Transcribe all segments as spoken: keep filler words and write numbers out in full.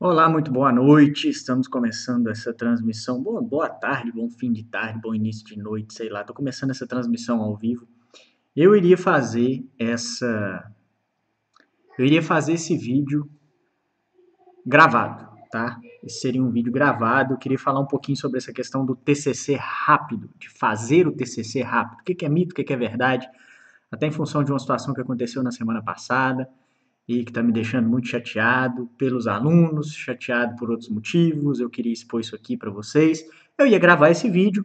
Olá, muito boa noite. Estamos começando essa transmissão. Boa, boa tarde, bom fim de tarde, bom início de noite, sei lá. Estou começando essa transmissão ao vivo. Eu iria fazer essa, eu iria fazer esse vídeo gravado, tá? Esse seria um vídeo gravado. Eu queria falar um pouquinho sobre essa questão do T C C rápido, de fazer o T C C rápido. O que é mito, o que é verdade? Até em função de uma situação que aconteceu na semana passada e que está me deixando muito chateado pelos alunos, chateado por outros motivos. Eu queria expor isso aqui para vocês. Eu ia gravar esse vídeo,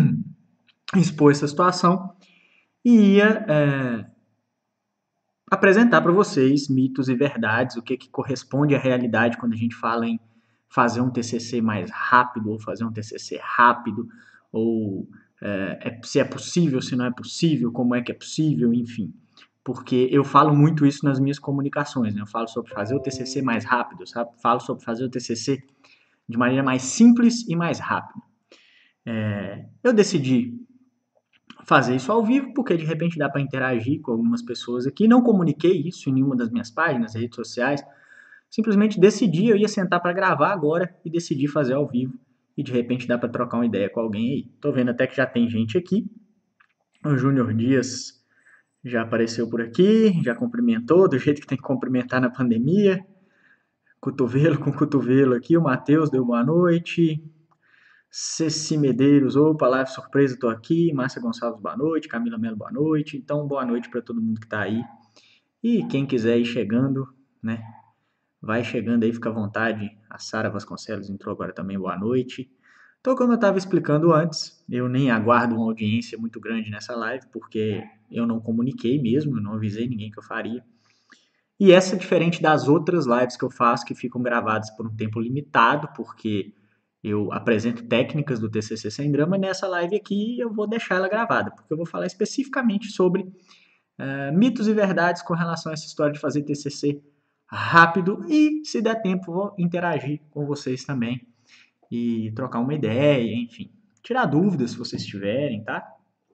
expor essa situação e ia é, apresentar para vocês mitos e verdades, o que, que corresponde à realidade quando a gente fala em fazer um T C C mais rápido ou fazer um T C C rápido, ou é, é, se é possível, se não é possível, como é que é possível, enfim. Porque eu falo muito isso nas minhas comunicações, né? Eu falo sobre fazer o T C C mais rápido, sabe? Falo sobre fazer o T C C de maneira mais simples e mais rápida. É, eu decidi fazer isso ao vivo, porque de repente dá para interagir com algumas pessoas aqui. Não comuniquei isso em nenhuma das minhas páginas, redes sociais. Simplesmente decidi, eu ia sentar para gravar agora e decidi fazer ao vivo. E de repente dá para trocar uma ideia com alguém aí. Tô vendo até que já tem gente aqui. O Júnior Dias já apareceu por aqui, já cumprimentou, do jeito que tem que cumprimentar na pandemia. Cotovelo com cotovelo aqui. O Matheus deu boa noite. Ceci Medeiros, opa, live surpresa, tô aqui. Márcia Gonçalves, boa noite. Camila Melo, boa noite. Então, boa noite para todo mundo que tá aí. E quem quiser ir chegando, né? Vai chegando aí, fica à vontade. A Sara Vasconcelos entrou agora também, boa noite. Então, como eu estava explicando antes, eu nem aguardo uma audiência muito grande nessa live, porque eu não comuniquei mesmo, eu não avisei ninguém que eu faria. E essa é diferente das outras lives que eu faço, que ficam gravadas por um tempo limitado, porque eu apresento técnicas do T C C Sem Drama. Nessa live aqui eu vou deixar ela gravada, porque eu vou falar especificamente sobre uh, mitos e verdades com relação a essa história de fazer T C C rápido e, se der tempo, vou interagir com vocês também e trocar uma ideia, enfim, tirar dúvidas se vocês tiverem, tá?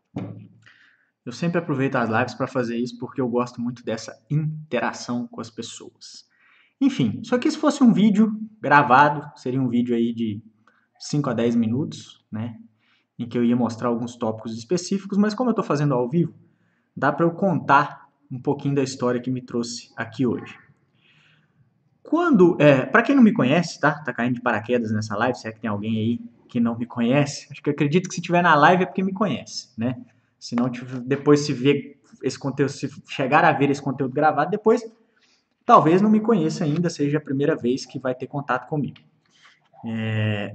Eu sempre aproveito as lives para fazer isso porque eu gosto muito dessa interação com as pessoas. Enfim, só que se fosse um vídeo gravado, seria um vídeo aí de cinco a dez minutos, né? Em que eu ia mostrar alguns tópicos específicos, mas como eu estou fazendo ao vivo, dá para eu contar um pouquinho da história que me trouxe aqui hoje. Quando, é, para quem não me conhece, tá? Tá caindo de paraquedas nessa live, se é que tem alguém aí que não me conhece, acho que eu acredito que se tiver na live é porque me conhece, né? Se não, depois se ver esse conteúdo, se chegar a ver esse conteúdo gravado, depois talvez não me conheça ainda, seja a primeira vez que vai ter contato comigo. É...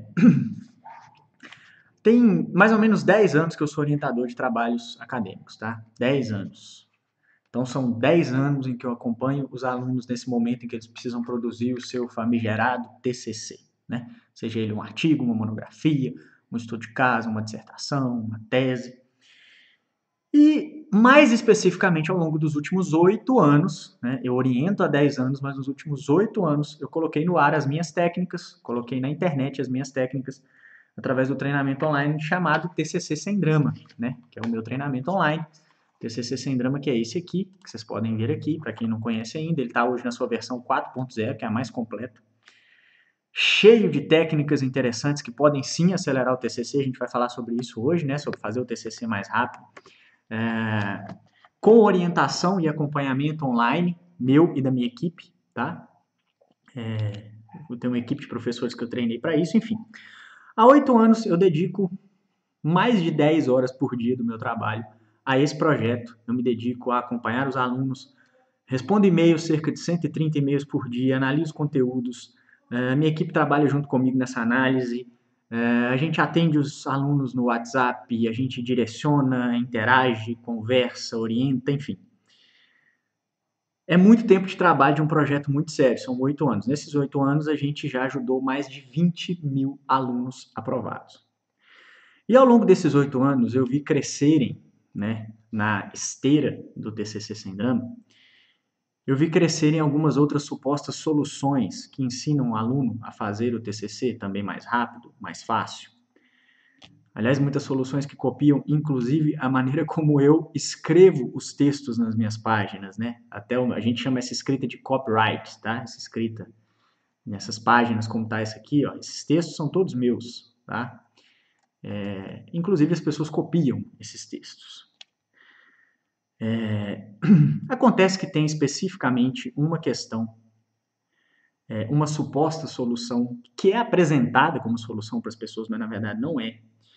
Tem mais ou menos dez anos que eu sou orientador de trabalhos acadêmicos, tá? dez anos. Então, são dez anos em que eu acompanho os alunos nesse momento em que eles precisam produzir o seu famigerado T C C, né? Seja ele um artigo, uma monografia, um estudo de caso, uma dissertação, uma tese. E, mais especificamente, ao longo dos últimos oito anos, né, eu oriento há dez anos, mas nos últimos oito anos eu coloquei no ar as minhas técnicas, coloquei na internet as minhas técnicas, através do treinamento online chamado T C C Sem Drama, né, que é o meu treinamento online. T C C Sem Drama, que é esse aqui, que vocês podem ver aqui, para quem não conhece ainda, ele está hoje na sua versão quatro ponto zero, que é a mais completa. Cheio de técnicas interessantes que podem sim acelerar o T C C, a gente vai falar sobre isso hoje, né, sobre fazer o T C C mais rápido. É, com orientação e acompanhamento online, meu e da minha equipe, tá? É, eu tenho uma equipe de professores que eu treinei para isso, enfim. Há oito anos eu dedico mais de dez horas por dia do meu trabalho a esse projeto. Eu me dedico a acompanhar os alunos, respondo e-mails, cerca de cento e trinta e-mails por dia, analiso conteúdos, a minha equipe trabalha junto comigo nessa análise, a gente atende os alunos no WhatsApp, a gente direciona, interage, conversa, orienta, enfim. É muito tempo de trabalho de um projeto muito sério, são oito anos. Nesses oito anos, a gente já ajudou mais de vinte mil alunos aprovados. E ao longo desses oito anos, eu vi crescerem, né, na esteira do T C C Sem Drama, eu vi crescerem algumas outras supostas soluções que ensinam o aluno a fazer o T C C também mais rápido, mais fácil. Aliás, muitas soluções que copiam, inclusive, a maneira como eu escrevo os textos nas minhas páginas, né? Até a gente chama essa escrita de copyright, tá? Essa escrita nessas páginas como está essa aqui, ó, esses textos são todos meus, tá? É, inclusive as pessoas copiam esses textos. É, acontece que tem especificamente uma questão, é, uma suposta solução que é apresentada como solução para as pessoas, mas na verdade não é.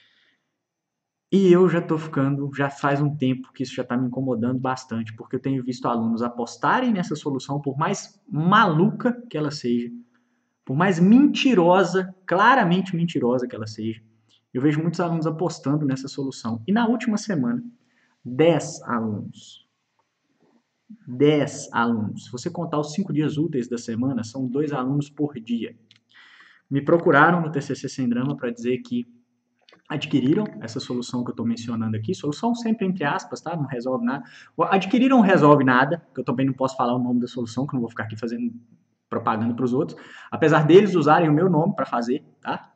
E eu já estou ficando, já faz um tempo que isso já está me incomodando bastante, porque eu tenho visto alunos apostarem nessa solução, por mais maluca que ela seja, por mais mentirosa, claramente mentirosa que ela seja, eu vejo muitos alunos apostando nessa solução. E na última semana, dez alunos. dez alunos. Se você contar os cinco dias úteis da semana, são dois alunos por dia. Me procuraram no T C C Sem Drama para dizer que adquiriram essa solução que eu estou mencionando aqui, solução sempre entre aspas, tá? Não resolve nada. Adquiriram não resolve nada, que eu também não posso falar o nome da solução, que eu não vou ficar aqui fazendo propaganda para os outros, apesar deles usarem o meu nome para fazer, tá?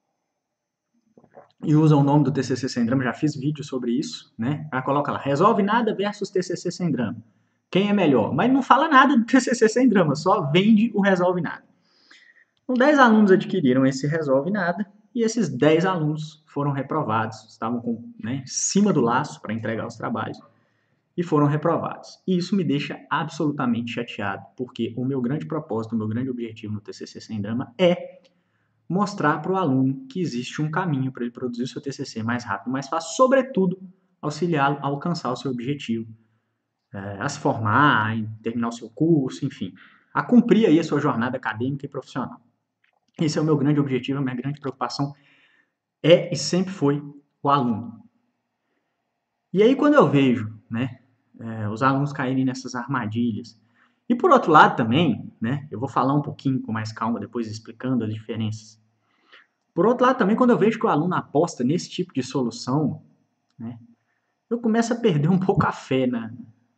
E usam o nome do T C C Sem Drama, já fiz vídeo sobre isso, né? Ela coloca lá, resolve nada versus T C C Sem Drama. Quem é melhor? Mas não fala nada do T C C Sem Drama, só vende o resolve nada. Então, dez alunos adquiriram esse resolve nada e esses dez alunos foram reprovados, estavam com, né, em cima do laço para entregar os trabalhos e foram reprovados. E isso me deixa absolutamente chateado, porque o meu grande propósito, o meu grande objetivo no T C C Sem Drama é mostrar para o aluno que existe um caminho para ele produzir o seu T C C mais rápido, mais fácil, sobretudo auxiliá-lo a alcançar o seu objetivo, é, a se formar, a terminar o seu curso, enfim, a cumprir aí a sua jornada acadêmica e profissional. Esse é o meu grande objetivo, a minha grande preocupação é e sempre foi o aluno. E aí quando eu vejo, né, é, os alunos caírem nessas armadilhas, e por outro lado também, né, eu vou falar um pouquinho com mais calma depois explicando as diferenças. Por outro lado também, quando eu vejo que o aluno aposta nesse tipo de solução, né, eu começo a perder um pouco a fé na,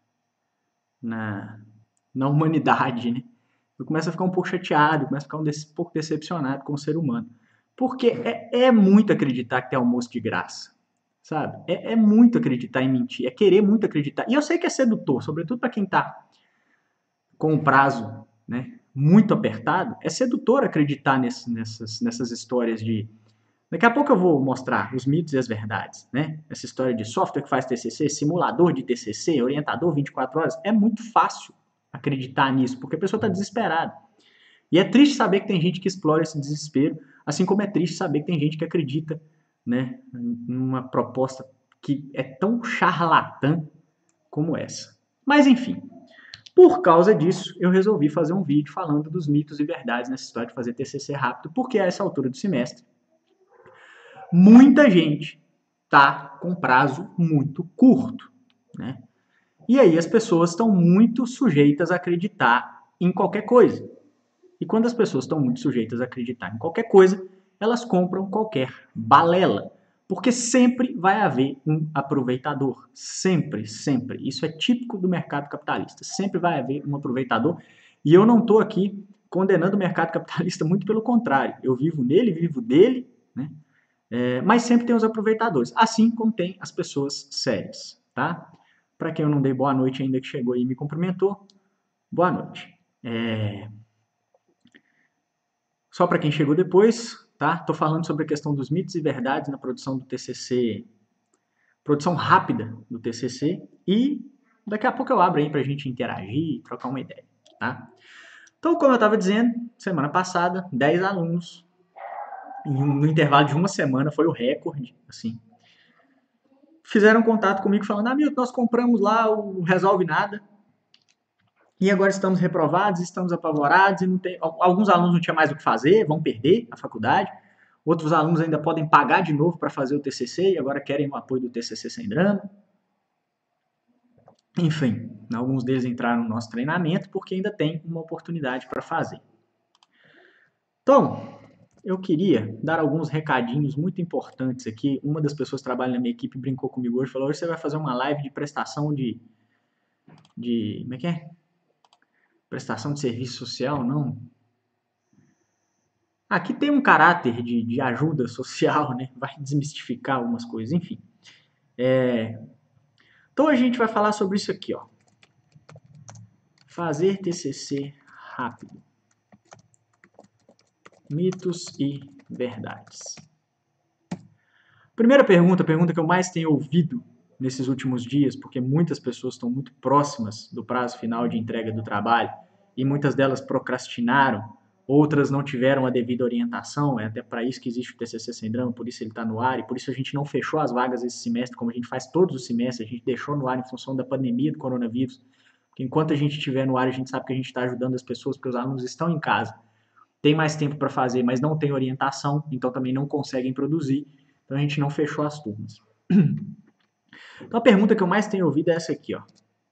na, na humanidade, né? Eu começo a ficar um pouco chateado, eu começo a ficar um, um pouco decepcionado com o ser humano. Porque é, é muito acreditar que tem almoço de graça, sabe? É, é muito acreditar em mentir, é querer muito acreditar. E eu sei que é sedutor, sobretudo para quem está com o prazo, né, muito apertado, é sedutor acreditar nesse, nessas, nessas histórias de... Daqui a pouco eu vou mostrar os mitos e as verdades, né? Essa história de software que faz T C C, simulador de T C C, orientador vinte e quatro horas, é muito fácil acreditar nisso, porque a pessoa está desesperada. E é triste saber que tem gente que explora esse desespero, assim como é triste saber que tem gente que acredita, né, numa proposta que é tão charlatã como essa. Mas enfim, por causa disso, eu resolvi fazer um vídeo falando dos mitos e verdades nessa história de fazer T C C rápido, porque a essa altura do semestre, muita gente tá com prazo muito curto, né? E aí as pessoas estão muito sujeitas a acreditar em qualquer coisa. E quando as pessoas estão muito sujeitas a acreditar em qualquer coisa, elas compram qualquer balela. Porque sempre vai haver um aproveitador. Sempre, sempre. Isso é típico do mercado capitalista. Sempre vai haver um aproveitador. E eu não estou aqui condenando o mercado capitalista, muito pelo contrário. Eu vivo nele, vivo dele, né? É, mas sempre tem os aproveitadores, assim como tem as pessoas sérias, tá? Para quem eu não dei boa noite ainda que chegou aí e me cumprimentou, boa noite. É... Só para quem chegou depois, tá? Tô falando sobre a questão dos mitos e verdades na produção do T C C, produção rápida do T C C, e daqui a pouco eu abro aí para a gente interagir e trocar uma ideia, tá? Então, como eu estava dizendo, semana passada, dez alunos, no intervalo de uma semana, foi o recorde, assim, fizeram contato comigo falando, ah, Milton, nós compramos lá o Resolve Nada e agora estamos reprovados, estamos apavorados, e não tem... alguns alunos não tinham mais o que fazer, vão perder a faculdade, outros alunos ainda podem pagar de novo para fazer o T C C e agora querem o apoio do T C C Sem Drama. Enfim, alguns deles entraram no nosso treinamento porque ainda tem uma oportunidade para fazer. Então, eu queria dar alguns recadinhos muito importantes aqui. Uma das pessoas que trabalha na minha equipe brincou comigo hoje, falou, hoje você vai fazer uma live de prestação de... de como é que é? Prestação de serviço social, não? Aqui tem um caráter de, de ajuda social, né? Vai desmistificar algumas coisas, enfim. É... Então a gente vai falar sobre isso aqui, ó. Fazer T C C rápido. Mitos e verdades. Primeira pergunta, a pergunta que eu mais tenho ouvido nesses últimos dias, porque muitas pessoas estão muito próximas do prazo final de entrega do trabalho e muitas delas procrastinaram, outras não tiveram a devida orientação, é até para isso que existe o T C C Sem Drama, por isso ele está no ar e por isso a gente não fechou as vagas esse semestre, como a gente faz todos os semestres, a gente deixou no ar em função da pandemia do coronavírus, porque enquanto a gente estiver no ar, a gente sabe que a gente está ajudando as pessoas, porque os alunos estão em casa, tem mais tempo para fazer, mas não tem orientação, então também não conseguem produzir, então a gente não fechou as turmas. Então a pergunta que eu mais tenho ouvido é essa aqui, ó.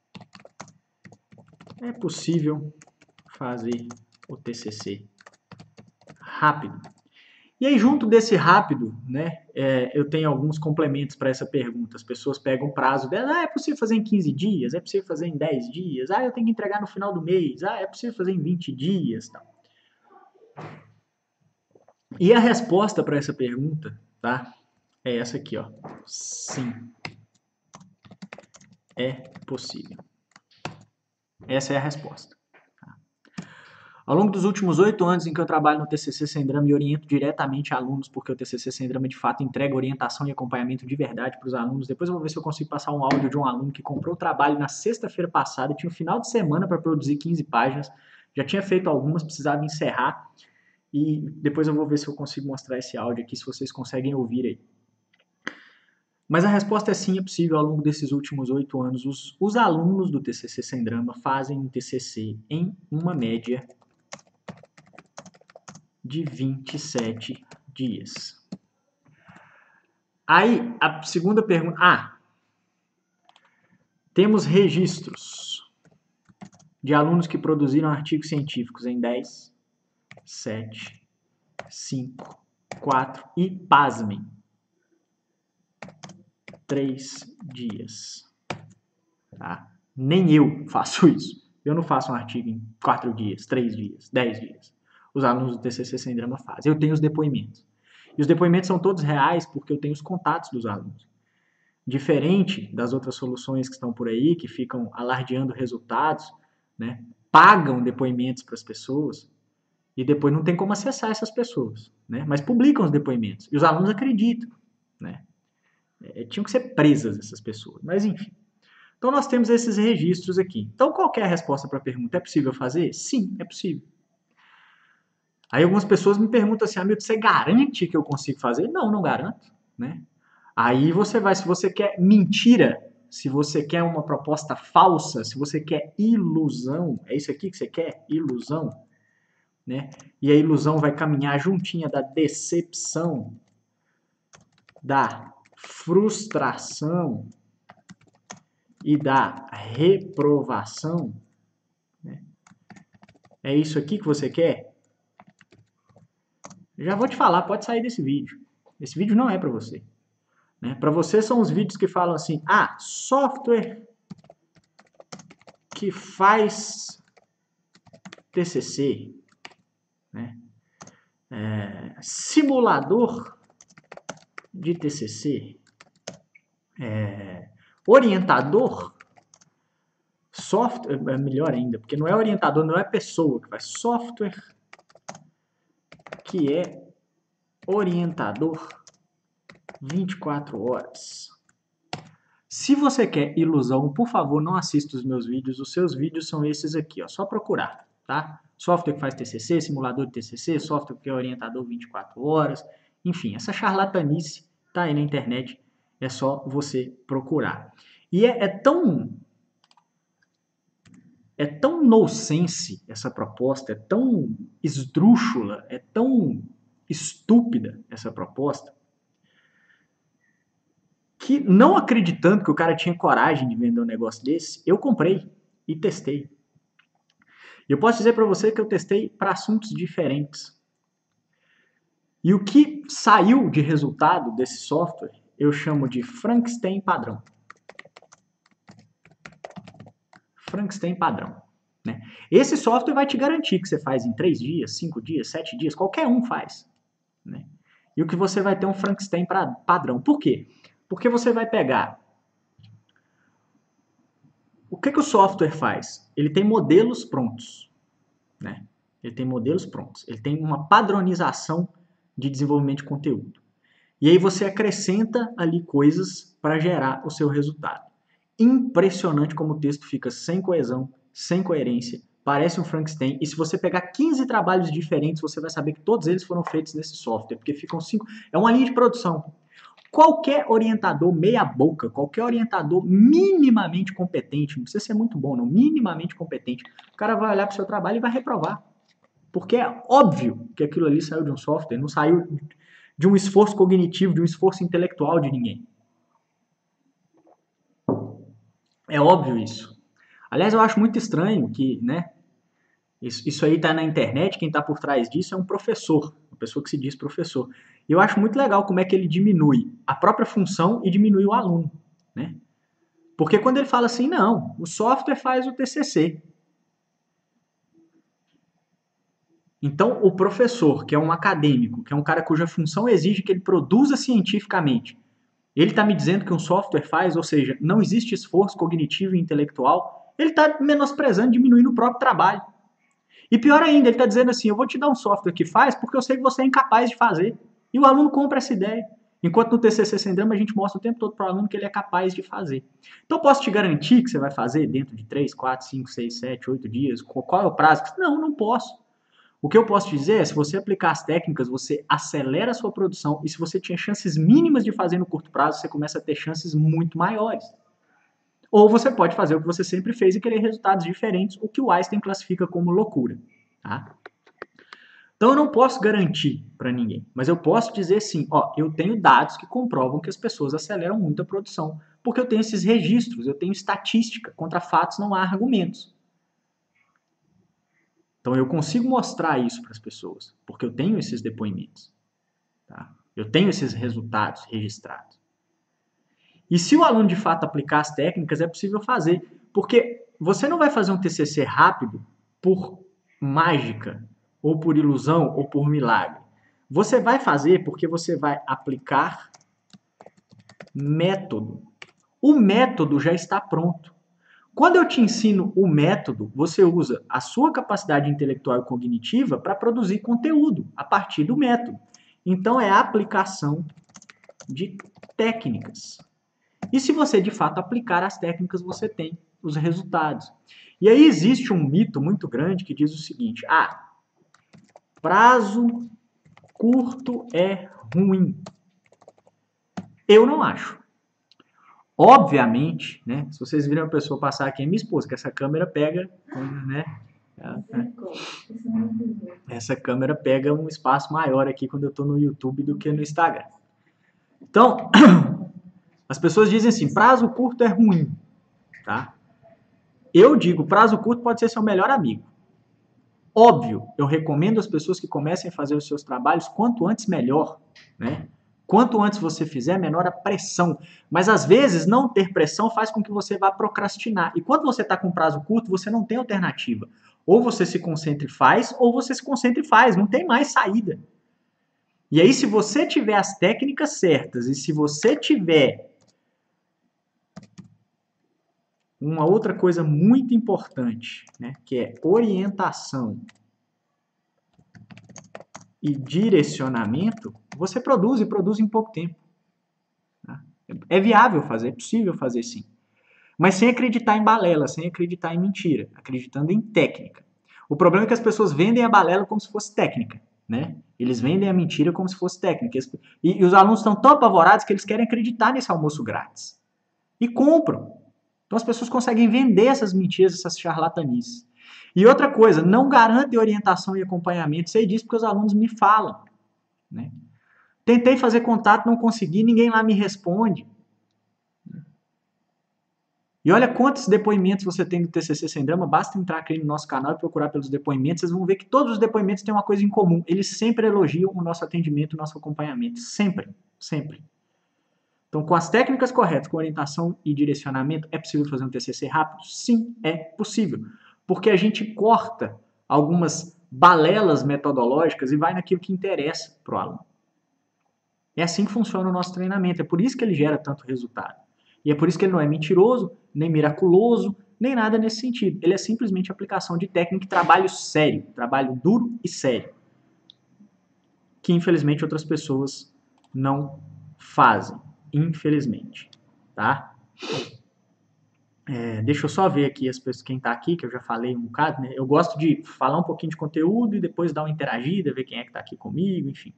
É possível fazer o T C C rápido? E aí, junto desse rápido, né, é, eu tenho alguns complementos para essa pergunta. As pessoas pegam o prazo dela, ah, é possível fazer em quinze dias, é possível fazer em dez dias, ah, eu tenho que entregar no final do mês, ah, é possível fazer em vinte dias, tal. E a resposta para essa pergunta, tá, é essa aqui, ó. Sim, é possível. Essa é a resposta. Ao longo dos últimos oito anos em que eu trabalho no T C C Sem Drama e oriento diretamente alunos, porque o T C C Sem Drama de fato entrega orientação e acompanhamento de verdade para os alunos. Depois eu vou ver se eu consigo passar um áudio de um aluno que comprou o trabalho na sexta-feira passada, tinha um final de semana para produzir quinze páginas, já tinha feito algumas, precisava encerrar. E depois eu vou ver se eu consigo mostrar esse áudio aqui, se vocês conseguem ouvir aí. Mas a resposta é sim, é possível. Ao longo desses últimos oito anos, os, os alunos do T C C Sem Drama fazem um T C C em uma média de vinte e sete dias. Aí, a segunda pergunta... Ah, temos registros de alunos que produziram artigos científicos em dez, sete, cinco, quatro e, pasmem, três dias. Tá? Nem eu faço isso. Eu não faço um artigo em quatro dias, três dias, dez dias. Os alunos do T C C Sem Drama fazem. Eu tenho os depoimentos. E os depoimentos são todos reais porque eu tenho os contatos dos alunos. Diferente das outras soluções que estão por aí, que ficam alardeando resultados, né? Pagam depoimentos para as pessoas e depois não tem como acessar essas pessoas, né? Mas publicam os depoimentos. E os alunos acreditam, né? É, tinham que ser presas essas pessoas. Mas enfim. Então nós temos esses registros aqui. Então qual é a resposta para a pergunta? É possível fazer? Sim, é possível. Aí algumas pessoas me perguntam assim, Hamilton, você garante que eu consigo fazer? Não, não garanto, né? Aí você vai, se você quer mentira, se você quer uma proposta falsa, se você quer ilusão, é isso aqui que você quer? Ilusão, né? E a ilusão vai caminhar juntinha da decepção, da frustração e da reprovação, né? É isso aqui que você quer? Já vou te falar, pode sair desse vídeo. Esse vídeo não é para você. Né? Para você são os vídeos que falam assim, ah, software que faz T C C, né? É, simulador de T C C, é, orientador, software, é melhor ainda, porque não é orientador, não é pessoa que faz, software que é orientador vinte e quatro horas. Se você quer ilusão, por favor, não assista os meus vídeos. Os seus vídeos são esses aqui, ó, só procurar, tá? Software que faz T C C, simulador de T C C, software que é orientador vinte e quatro horas. Enfim, essa charlatanice tá aí na internet, é só você procurar. E é, é tão... É tão nonsense essa proposta, é tão esdrúxula, é tão estúpida essa proposta, que não acreditando que o cara tinha coragem de vender um negócio desse, eu comprei e testei. E eu posso dizer para você que eu testei para assuntos diferentes. E o que saiu de resultado desse software, eu chamo de Frankenstein padrão. Frankenstein padrão. Né? Esse software vai te garantir que você faz em três dias, cinco dias, sete dias, qualquer um faz. Né? E o que você vai ter um Frankenstein padrão. Por quê? Porque você vai pegar... O que, que o software faz? Ele tem modelos prontos. Né? ele tem modelos prontos, ele tem uma padronização de desenvolvimento de conteúdo. E aí você acrescenta ali coisas para gerar o seu resultado. Impressionante como o texto fica sem coesão, sem coerência, parece um Frankenstein. E se você pegar quinze trabalhos diferentes, você vai saber que todos eles foram feitos nesse software, porque ficam cinco. É uma linha de produção. Qualquer orientador meia boca, qualquer orientador minimamente competente, não precisa ser muito bom, não, minimamente competente, o cara vai olhar para o seu trabalho e vai reprovar. Porque é óbvio que aquilo ali saiu de um software, não saiu de um esforço cognitivo, de um esforço intelectual de ninguém. É óbvio isso. Aliás, eu acho muito estranho que, né, isso, isso aí está na internet, quem está por trás disso é um professor, uma pessoa que se diz professor. E eu acho muito legal como é que ele diminui a própria função e diminui o aluno, né? Porque quando ele fala assim, não, o software faz o T C C. Então, o professor, que é um acadêmico, que é um cara cuja função exige que ele produza cientificamente, ele está me dizendo que um software faz, ou seja, não existe esforço cognitivo e intelectual, ele está menosprezando, diminuindo o próprio trabalho. E pior ainda, ele está dizendo assim, eu vou te dar um software que faz porque eu sei que você é incapaz de fazer. E o aluno compra essa ideia. Enquanto no T C C Sem Drama a gente mostra o tempo todo para o aluno que ele é capaz de fazer. Então, posso te garantir que você vai fazer dentro de três, quatro, cinco, seis, sete, oito dias? Qual é o prazo? Não, não posso. O que eu posso te dizer é, se você aplicar as técnicas, você acelera a sua produção e se você tinha chances mínimas de fazer no curto prazo, você começa a ter chances muito maiores. Ou você pode fazer o que você sempre fez e querer resultados diferentes, o que o Einstein classifica como loucura. Tá? Então eu não posso garantir para ninguém, mas eu posso dizer sim, ó, eu tenho dados que comprovam que as pessoas aceleram muito a produção, porque eu tenho esses registros, eu tenho estatística, contra fatos não há argumentos. Então eu consigo mostrar isso para as pessoas, porque eu tenho esses depoimentos. Tá? Eu tenho esses resultados registrados. E se o aluno de fato aplicar as técnicas, é possível fazer, porque você não vai fazer um T C C rápido por mágica, ou por ilusão, ou por milagre. Você vai fazer porque você vai aplicar método. O método já está pronto. Quando eu te ensino o método, você usa a sua capacidade intelectual e cognitiva para produzir conteúdo a partir do método. Então, é a aplicação de técnicas. E se você, de fato, aplicar as técnicas, você tem os resultados. E aí existe um mito muito grande que diz o seguinte, ah, prazo curto é ruim. Eu não acho. Obviamente, né? Se vocês viram a pessoa passar aqui, é minha esposa, que essa câmera pega, né? Essa câmera pega um espaço maior aqui quando eu estou no YouTube do que no Instagram. Então, as pessoas dizem assim, prazo curto é ruim, tá? Eu digo, prazo curto pode ser seu melhor amigo. Óbvio, eu recomendo às pessoas que comecem a fazer os seus trabalhos quanto antes melhor, né? Quanto antes você fizer, menor a pressão. Mas às vezes não ter pressão faz com que você vá procrastinar. E quando você está com prazo curto, você não tem alternativa. Ou você se concentra e faz, ou você se concentra e faz. Não tem mais saída. E aí, se você tiver as técnicas certas e se você tiver uma outra coisa muito importante, né, que é orientação e direcionamento, você produz e produz em pouco tempo. Tá? É viável fazer, é possível fazer sim. Mas sem acreditar em balela, sem acreditar em mentira, acreditando em técnica. O problema é que as pessoas vendem a balela como se fosse técnica. Né? Eles vendem a mentira como se fosse técnica. E, e os alunos estão tão apavorados que eles querem acreditar nesse almoço grátis. E compram. Então as pessoas conseguem vender essas mentiras, essas charlatanices. E outra coisa, não garante orientação e acompanhamento. Sei disso porque os alunos me falam. Né? Tentei fazer contato, não consegui, ninguém lá me responde. E olha quantos depoimentos você tem do T C C Sem Drama, basta entrar aqui no nosso canal e procurar pelos depoimentos, vocês vão ver que todos os depoimentos têm uma coisa em comum, eles sempre elogiam o nosso atendimento, o nosso acompanhamento, sempre, sempre. Então, com as técnicas corretas, com orientação e direcionamento, é possível fazer um T C C rápido? Sim, é possível, porque a gente corta algumas balelas metodológicas e vai naquilo que interessa para o aluno. É assim que funciona o nosso treinamento, é por isso que ele gera tanto resultado. E é por isso que ele não é mentiroso, nem miraculoso, nem nada nesse sentido. Ele é simplesmente aplicação de técnica e trabalho sério, trabalho duro e sério, que infelizmente outras pessoas não fazem, infelizmente, tá? É, deixa eu só ver aqui as pessoas, quem tá aqui, que eu já falei um bocado, né? Eu gosto de falar um pouquinho de conteúdo e depois dar uma interagida, ver quem é que tá aqui comigo, enfim.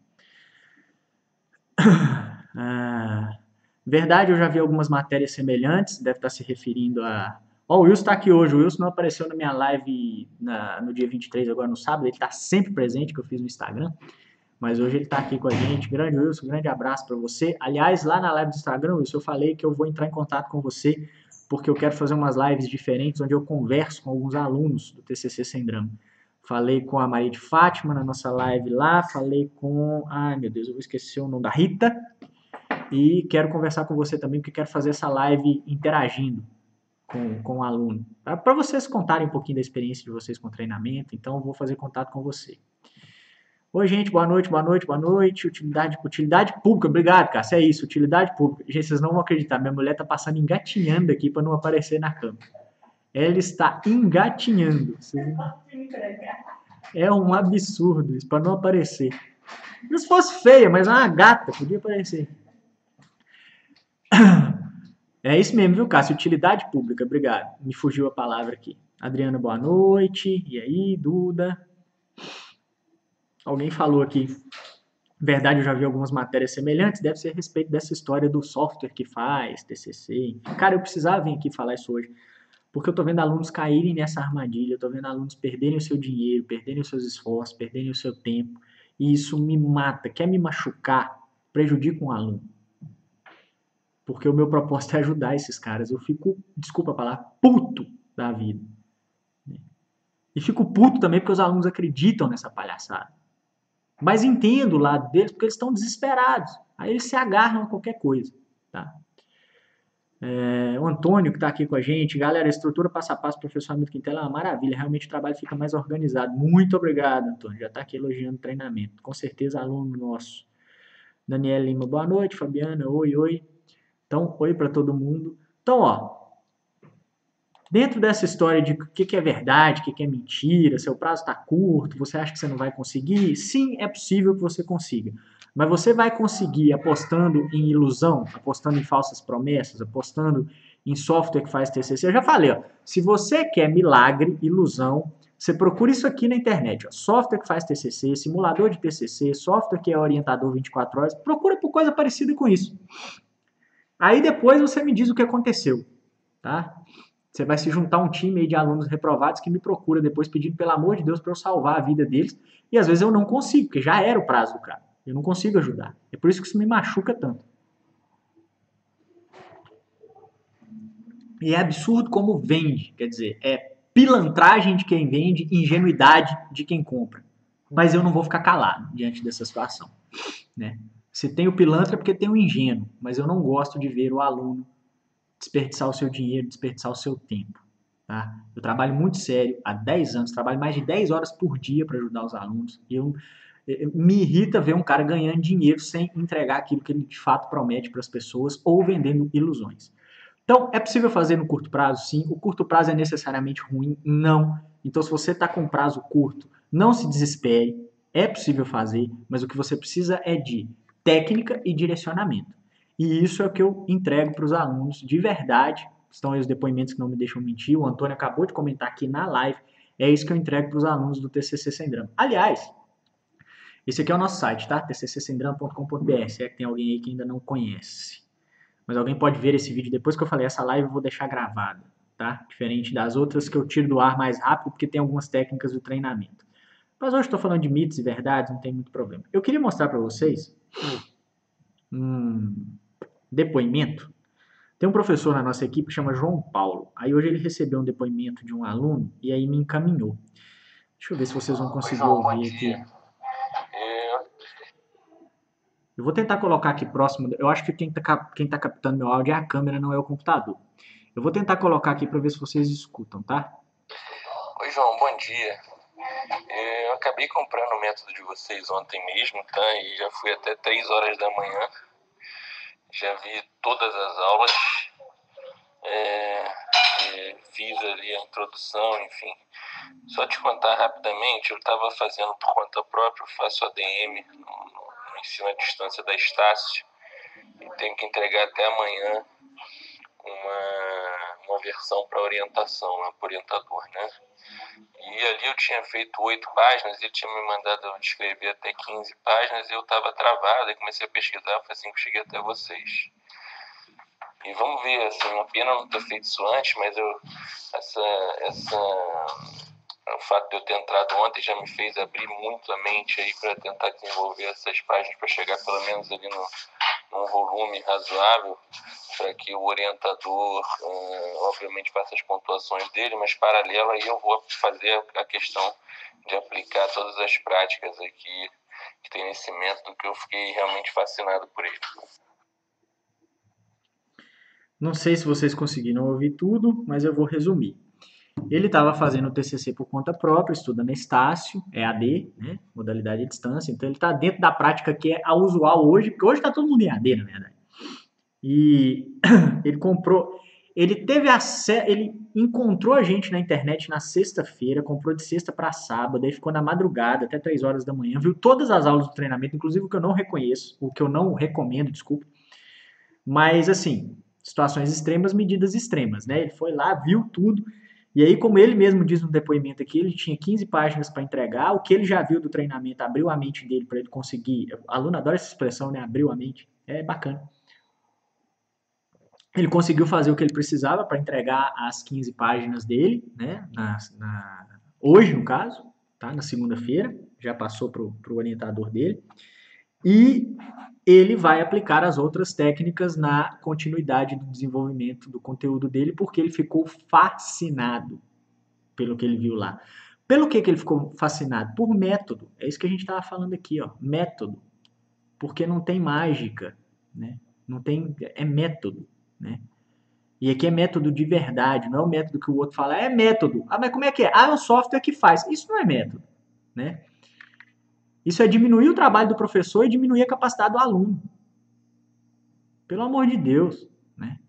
Ah, verdade, eu já vi algumas matérias semelhantes, deve estar se referindo a... Ó, oh, o Wilson tá aqui hoje, o Wilson não apareceu na minha live na, no dia vinte e três, agora no sábado, ele tá sempre presente, que eu fiz no Instagram, mas hoje ele tá aqui com a gente. Grande Wilson, grande abraço para você. Aliás, lá na live do Instagram, Wilson, eu falei que eu vou entrar em contato com você porque eu quero fazer umas lives diferentes onde eu converso com alguns alunos do T C C Sem Drama. Falei com a Maria de Fátima na nossa live lá, falei com... Ai, meu Deus, eu vou esquecer o nome da Rita. E quero conversar com você também, porque quero fazer essa live interagindo com, com o aluno. Para vocês contarem um pouquinho da experiência de vocês com treinamento, então eu vou fazer contato com você. Oi, gente, boa noite, boa noite, boa noite. Utilidade, utilidade pública, obrigado, Cássio, é isso, utilidade pública. Gente, vocês não vão acreditar, minha mulher tá passando engatinhando aqui para não aparecer na câmera. Ela está engatinhando. É um absurdo isso, para não aparecer. Se fosse feia, mas é uma gata, podia aparecer. É isso mesmo, viu, Cássio? Utilidade pública, obrigado. Me fugiu a palavra aqui. Adriana, boa noite. E aí, Duda? Alguém falou aqui. Verdade, eu já vi algumas matérias semelhantes, deve ser a respeito dessa história do software que faz, T C C. Cara, eu precisava vir aqui falar isso hoje, porque eu tô vendo alunos caírem nessa armadilha, eu tô vendo alunos perderem o seu dinheiro, perderem os seus esforços, perderem o seu tempo, e isso me mata, quer me machucar, prejudica um aluno. Porque o meu propósito é ajudar esses caras. Eu fico, desculpa a palavra, puto da vida. E fico puto também porque os alunos acreditam nessa palhaçada. Mas entendo o lado deles porque eles estão desesperados. Aí eles se agarram a qualquer coisa. Tá? É, o Antônio, que está aqui com a gente. Galera, a estrutura passo a passo, professor Hamilton Quintela é uma maravilha. Realmente o trabalho fica mais organizado. Muito obrigado, Antônio. Já está aqui elogiando o treinamento. Com certeza, aluno nosso. Daniela Lima, boa noite. Fabiana, oi, oi. Então, oi para todo mundo. Então, ó, dentro dessa história de o que é verdade, o que é mentira, seu prazo está curto, você acha que você não vai conseguir? Sim, é possível que você consiga. Mas você vai conseguir apostando em ilusão, apostando em falsas promessas, apostando em software que faz T C C. Eu já falei, ó, se você quer milagre, ilusão, você procura isso aqui na internet. Ó, software que faz T C C, simulador de T C C, software que é orientador vinte e quatro horas, procura por coisa parecida com isso. Aí depois você me diz o que aconteceu, tá? Você vai se juntar um time aí de alunos reprovados que me procura depois pedindo, pelo amor de Deus, para eu salvar a vida deles. E às vezes eu não consigo, porque já era o prazo do cara. Eu não consigo ajudar. É por isso que isso me machuca tanto. E é absurdo como vende. Quer dizer, é pilantragem de quem vende, ingenuidade de quem compra. Mas eu não vou ficar calado diante dessa situação, né? Se tem o pilantra é porque tem o ingênuo, mas eu não gosto de ver o aluno desperdiçar o seu dinheiro, desperdiçar o seu tempo. Tá? Eu trabalho muito sério há dez anos, trabalho mais de dez horas por dia para ajudar os alunos. E eu, eu, me irrita ver um cara ganhando dinheiro sem entregar aquilo que ele de fato promete para as pessoas ou vendendo ilusões. Então, é possível fazer no curto prazo? Sim. O curto prazo é necessariamente ruim? Não. Então, se você está com prazo curto, não se desespere. É possível fazer, mas o que você precisa é de técnica e direcionamento. E isso é o que eu entrego para os alunos de verdade. Estão aí os depoimentos que não me deixam mentir. O Antônio acabou de comentar aqui na live. É isso que eu entrego para os alunos do T C C Sem Drama. Aliás, esse aqui é o nosso site, tá? t c c sem drama ponto com ponto b r, se é que tem alguém aí que ainda não conhece. Mas alguém pode ver esse vídeo depois que eu falei essa live, eu vou deixar gravada, tá? Diferente das outras que eu tiro do ar mais rápido, porque tem algumas técnicas do treinamento. Mas hoje estou falando de mitos e verdades, não tem muito problema. Eu queria mostrar para vocês um depoimento. Tem um professor na nossa equipe que chama João Paulo. Aí hoje ele recebeu um depoimento de um aluno e aí me encaminhou. Deixa eu ver se vocês vão conseguir ouvir aqui. Eu vou tentar colocar aqui próximo. Eu acho que quem está quem tá captando meu áudio é a câmera, não é o computador. Eu vou tentar colocar aqui para ver se vocês escutam, tá? Oi, João, bom dia. Eu acabei comprando o método de vocês ontem mesmo, tá? E já fui até três horas da manhã. Já vi todas as aulas. É, é, fiz ali a introdução, enfim. Só te contar rapidamente, eu estava fazendo por conta própria, eu faço A D M no, no ensino à distância da Estácio e tenho que entregar até amanhã uma, uma versão para orientação, né, para orientador, né? E ali eu tinha feito oito páginas, ele tinha me mandado eu escrever até quinze páginas e eu estava travado, aí comecei a pesquisar, foi assim que cheguei até vocês. E vamos ver, assim, uma pena não ter feito isso antes, mas eu, essa, essa, o fato de eu ter entrado ontem já me fez abrir muito a mente aí para tentar desenvolver essas páginas para chegar pelo menos ali no, num volume razoável, para que o orientador, uh, obviamente, faça as pontuações dele, mas paralelo aí eu vou fazer a questão de aplicar todas as práticas aqui que tem nesse método, que eu fiquei realmente fascinado por ele. Não sei se vocês conseguiram ouvir tudo, mas eu vou resumir. Ele estava fazendo o T C C por conta própria, estudando Estácio, E A D, né, modalidade à distância, então ele está dentro da prática que é a usual hoje, porque hoje está todo mundo em E A D, na verdade. E ele comprou, ele teve acesso, ele encontrou a gente na internet na sexta-feira, comprou de sexta para sábado, aí ficou na madrugada até três horas da manhã, viu todas as aulas do treinamento, inclusive o que eu não reconheço, o que eu não recomendo, desculpa. Mas assim, situações extremas, medidas extremas, né? Ele foi lá, viu tudo. E aí, como ele mesmo diz no depoimento aqui, ele tinha quinze páginas para entregar. O que ele já viu do treinamento abriu a mente dele para ele conseguir. O aluno adora essa expressão, né? Abriu a mente. É bacana. Ele conseguiu fazer o que ele precisava para entregar as quinze páginas dele, né? Na, na, hoje, no caso, tá? Na segunda-feira. Já passou para o orientador dele. E ele vai aplicar as outras técnicas na continuidade do desenvolvimento do conteúdo dele, porque ele ficou fascinado pelo que ele viu lá. Pelo que, que ele ficou fascinado? Por método. É isso que a gente estava falando aqui, ó, método. Porque não tem mágica, né? Não tem, é método, né? E aqui é método de verdade, não é o método que o outro fala, é método. Ah, mas como é que é? Ah, é um software que faz. Isso não é método, né? Isso é diminuir o trabalho do professor e diminuir a capacidade do aluno. Pelo amor de Deus, né?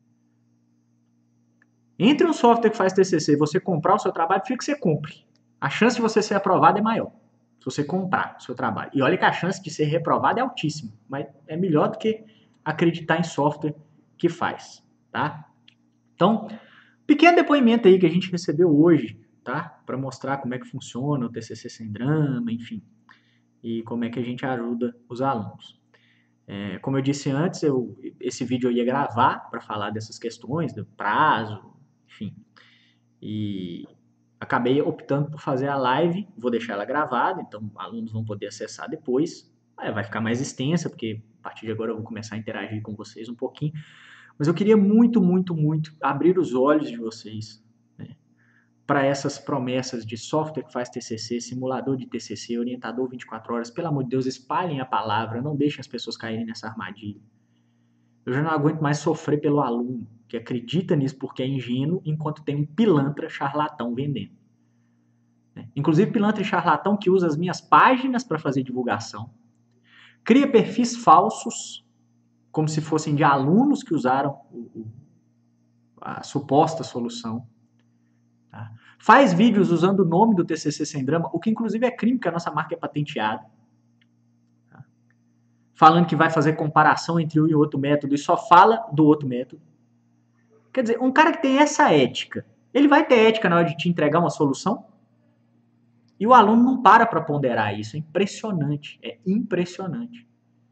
Entre um software que faz T C C e você comprar o seu trabalho, fica que você compre. A chance de você ser aprovado é maior se você comprar o seu trabalho. E olha que a chance de ser reprovado é altíssima, mas é melhor do que acreditar em software que faz, tá? Então, pequeno depoimento aí que a gente recebeu hoje, tá? Para mostrar como é que funciona o T C C sem drama, enfim, e como é que a gente ajuda os alunos. É, como eu disse antes, eu, esse vídeo eu ia gravar para falar dessas questões, do prazo, enfim. E acabei optando por fazer a live, vou deixar ela gravada, então alunos vão poder acessar depois. É, vai ficar mais extensa, porque a partir de agora eu vou começar a interagir com vocês um pouquinho. Mas eu queria muito, muito, muito abrir os olhos de vocês, né, para essas promessas de software que faz T C C, simulador de T C C, orientador vinte e quatro horas. Pelo amor de Deus, espalhem a palavra, não deixem as pessoas caírem nessa armadilha. Eu já não aguento mais sofrer pelo aluno que acredita nisso porque é ingênuo, enquanto tem um pilantra charlatão vendendo. Inclusive pilantra e charlatão que usa as minhas páginas para fazer divulgação. Cria perfis falsos, como se fossem de alunos que usaram a suposta solução. Tá? Faz vídeos usando o nome do T C C sem drama, o que inclusive é crime, porque a nossa marca é patenteada. Tá? Falando que vai fazer comparação entre um e outro método e só fala do outro método. Quer dizer, um cara que tem essa ética, ele vai ter ética na hora de te entregar uma solução? E o aluno não para para ponderar isso. É impressionante. É impressionante.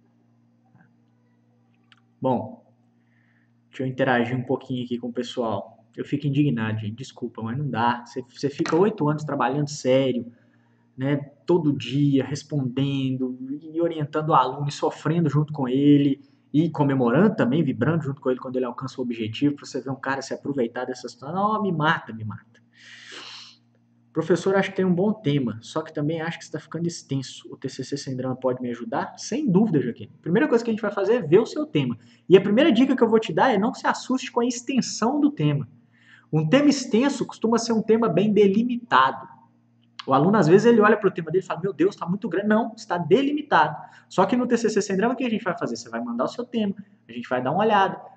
Bom, deixa eu interagir um pouquinho aqui com o pessoal. Eu fico indignado, gente. Desculpa, mas não dá. Você, você fica oito anos trabalhando sério, né? Todo dia, respondendo e orientando o aluno e sofrendo junto com ele e comemorando também, vibrando junto com ele quando ele alcança o objetivo, para você ver um cara se aproveitar dessa situação. Não, me mata, me mata. Professor, acho que tem um bom tema, só que também acho que está ficando extenso. O T C C sem drama pode me ajudar? Sem dúvida, Joaquim. A primeira coisa que a gente vai fazer é ver o seu tema. E a primeira dica que eu vou te dar é não se assuste com a extensão do tema. Um tema extenso costuma ser um tema bem delimitado. O aluno, às vezes, ele olha para o tema dele e fala, meu Deus, está muito grande. Não, está delimitado. Só que no T C C sem drama, o que a gente vai fazer? Você vai mandar o seu tema, a gente vai dar uma olhada,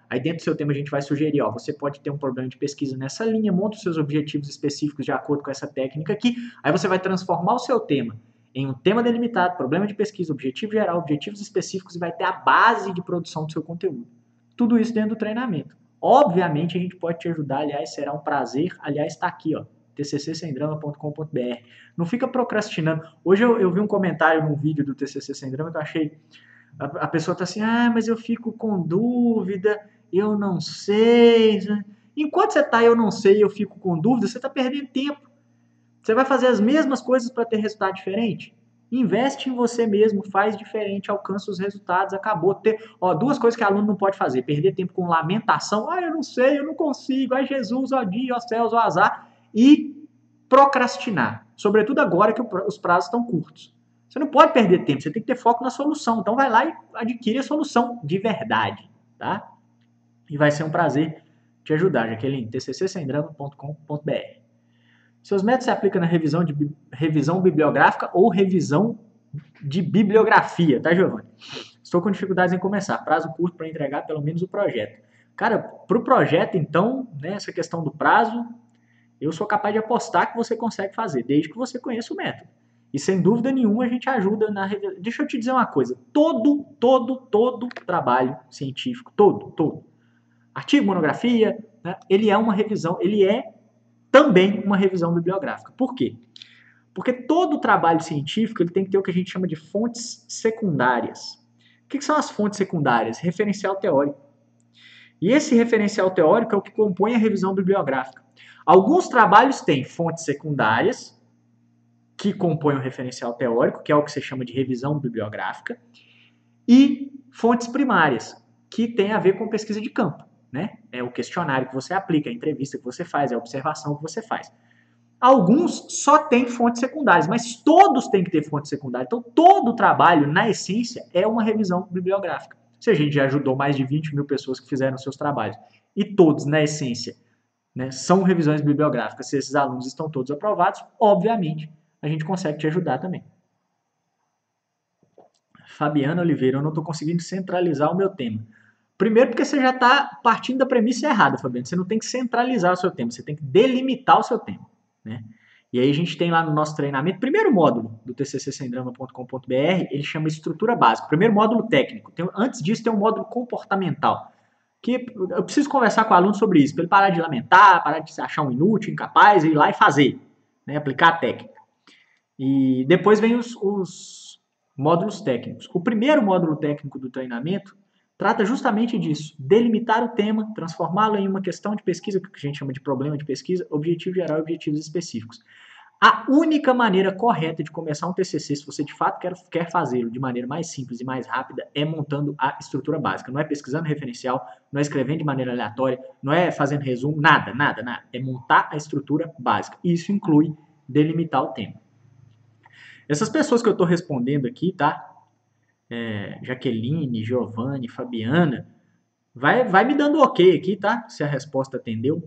Aí dentro do seu tema a gente vai sugerir, ó, você pode ter um problema de pesquisa nessa linha, monta os seus objetivos específicos de acordo com essa técnica aqui, aí você vai transformar o seu tema em um tema delimitado, problema de pesquisa, objetivo geral, objetivos específicos e vai ter a base de produção do seu conteúdo. Tudo isso dentro do treinamento. Obviamente a gente pode te ajudar, aliás, será um prazer, aliás, está aqui, ó, t c c sem drama ponto com ponto b r. Não fica procrastinando. Hoje eu, eu vi um comentário num vídeo do T C C Sem Drama que eu achei, a, a pessoa tá assim, ah, mas eu fico com dúvida, eu não sei. Enquanto você tá, eu não sei, eu fico com dúvida, você tá perdendo tempo. Você vai fazer as mesmas coisas para ter resultado diferente? Investe em você mesmo, faz diferente, alcança os resultados, acabou. Ter, ó, duas coisas que aluno não pode fazer, perder tempo com lamentação, ah, eu não sei, eu não consigo, ai Jesus, ó dia, ó céus, ó azar, e procrastinar, sobretudo agora que os prazos estão curtos. Você não pode perder tempo, você tem que ter foco na solução, então vai lá e adquire a solução de verdade, tá? E vai ser um prazer te ajudar, Jaqueline, t c c sem drama ponto com ponto b r. Seus métodos se aplicam na revisão, de, revisão bibliográfica ou revisão de bibliografia, tá, Giovanni? Estou com dificuldades em começar. Prazo curto para entregar pelo menos o projeto. Cara, para o projeto, então, né, essa questão do prazo, eu sou capaz de apostar que você consegue fazer, desde que você conheça o método. E sem dúvida nenhuma a gente ajuda na revisão. Deixa eu te dizer uma coisa. Todo, todo, todo trabalho científico, todo, todo. Artigo, monografia, né, ele é uma revisão, ele é também uma revisão bibliográfica. Por quê? Porque todo trabalho científico ele tem que ter o que a gente chama de fontes secundárias. O que são as fontes secundárias? Referencial teórico. E esse referencial teórico é o que compõe a revisão bibliográfica. Alguns trabalhos têm fontes secundárias, que compõem o referencial teórico, que é o que se chama de revisão bibliográfica, e fontes primárias, que tem a ver com pesquisa de campo. Né? É o questionário que você aplica, a entrevista que você faz, é a observação que você faz. Alguns só têm fontes secundárias, mas todos têm que ter fontes secundárias. Então, todo trabalho, na essência, é uma revisão bibliográfica. Se a gente já ajudou mais de vinte mil pessoas que fizeram seus trabalhos, e todos, na essência, né, são revisões bibliográficas, se esses alunos estão todos aprovados, obviamente, a gente consegue te ajudar também. Fabiana Oliveira, eu não estou conseguindo centralizar o meu tema. Primeiro porque você já está partindo da premissa errada, Fabiano. Você não tem que centralizar o seu tema, você tem que delimitar o seu tema. Né? E aí a gente tem lá no nosso treinamento, primeiro módulo do t c c sem drama ponto com ponto b r, ele chama estrutura básica. Primeiro módulo técnico. Tem, antes disso tem um módulo comportamental. Que eu preciso conversar com o aluno sobre isso, para ele parar de lamentar, parar de se achar um inútil, incapaz, e ir lá e fazer. Né? Aplicar a técnica. E depois vem os, os módulos técnicos. O primeiro módulo técnico do treinamento trata justamente disso, delimitar o tema, transformá-lo em uma questão de pesquisa, que a gente chama de problema de pesquisa, objetivo geral e objetivos específicos. A única maneira correta de começar um T C C, se você de fato quer, quer fazê-lo de maneira mais simples e mais rápida, é montando a estrutura básica. Não é pesquisando referencial, não é escrevendo de maneira aleatória, não é fazendo resumo, nada, nada, nada. É montar a estrutura básica. E isso inclui delimitar o tema. Essas pessoas que eu estou respondendo aqui, tá? É, Jaqueline, Giovanni, Fabiana, vai, vai me dando ok aqui, tá? Se a resposta atendeu.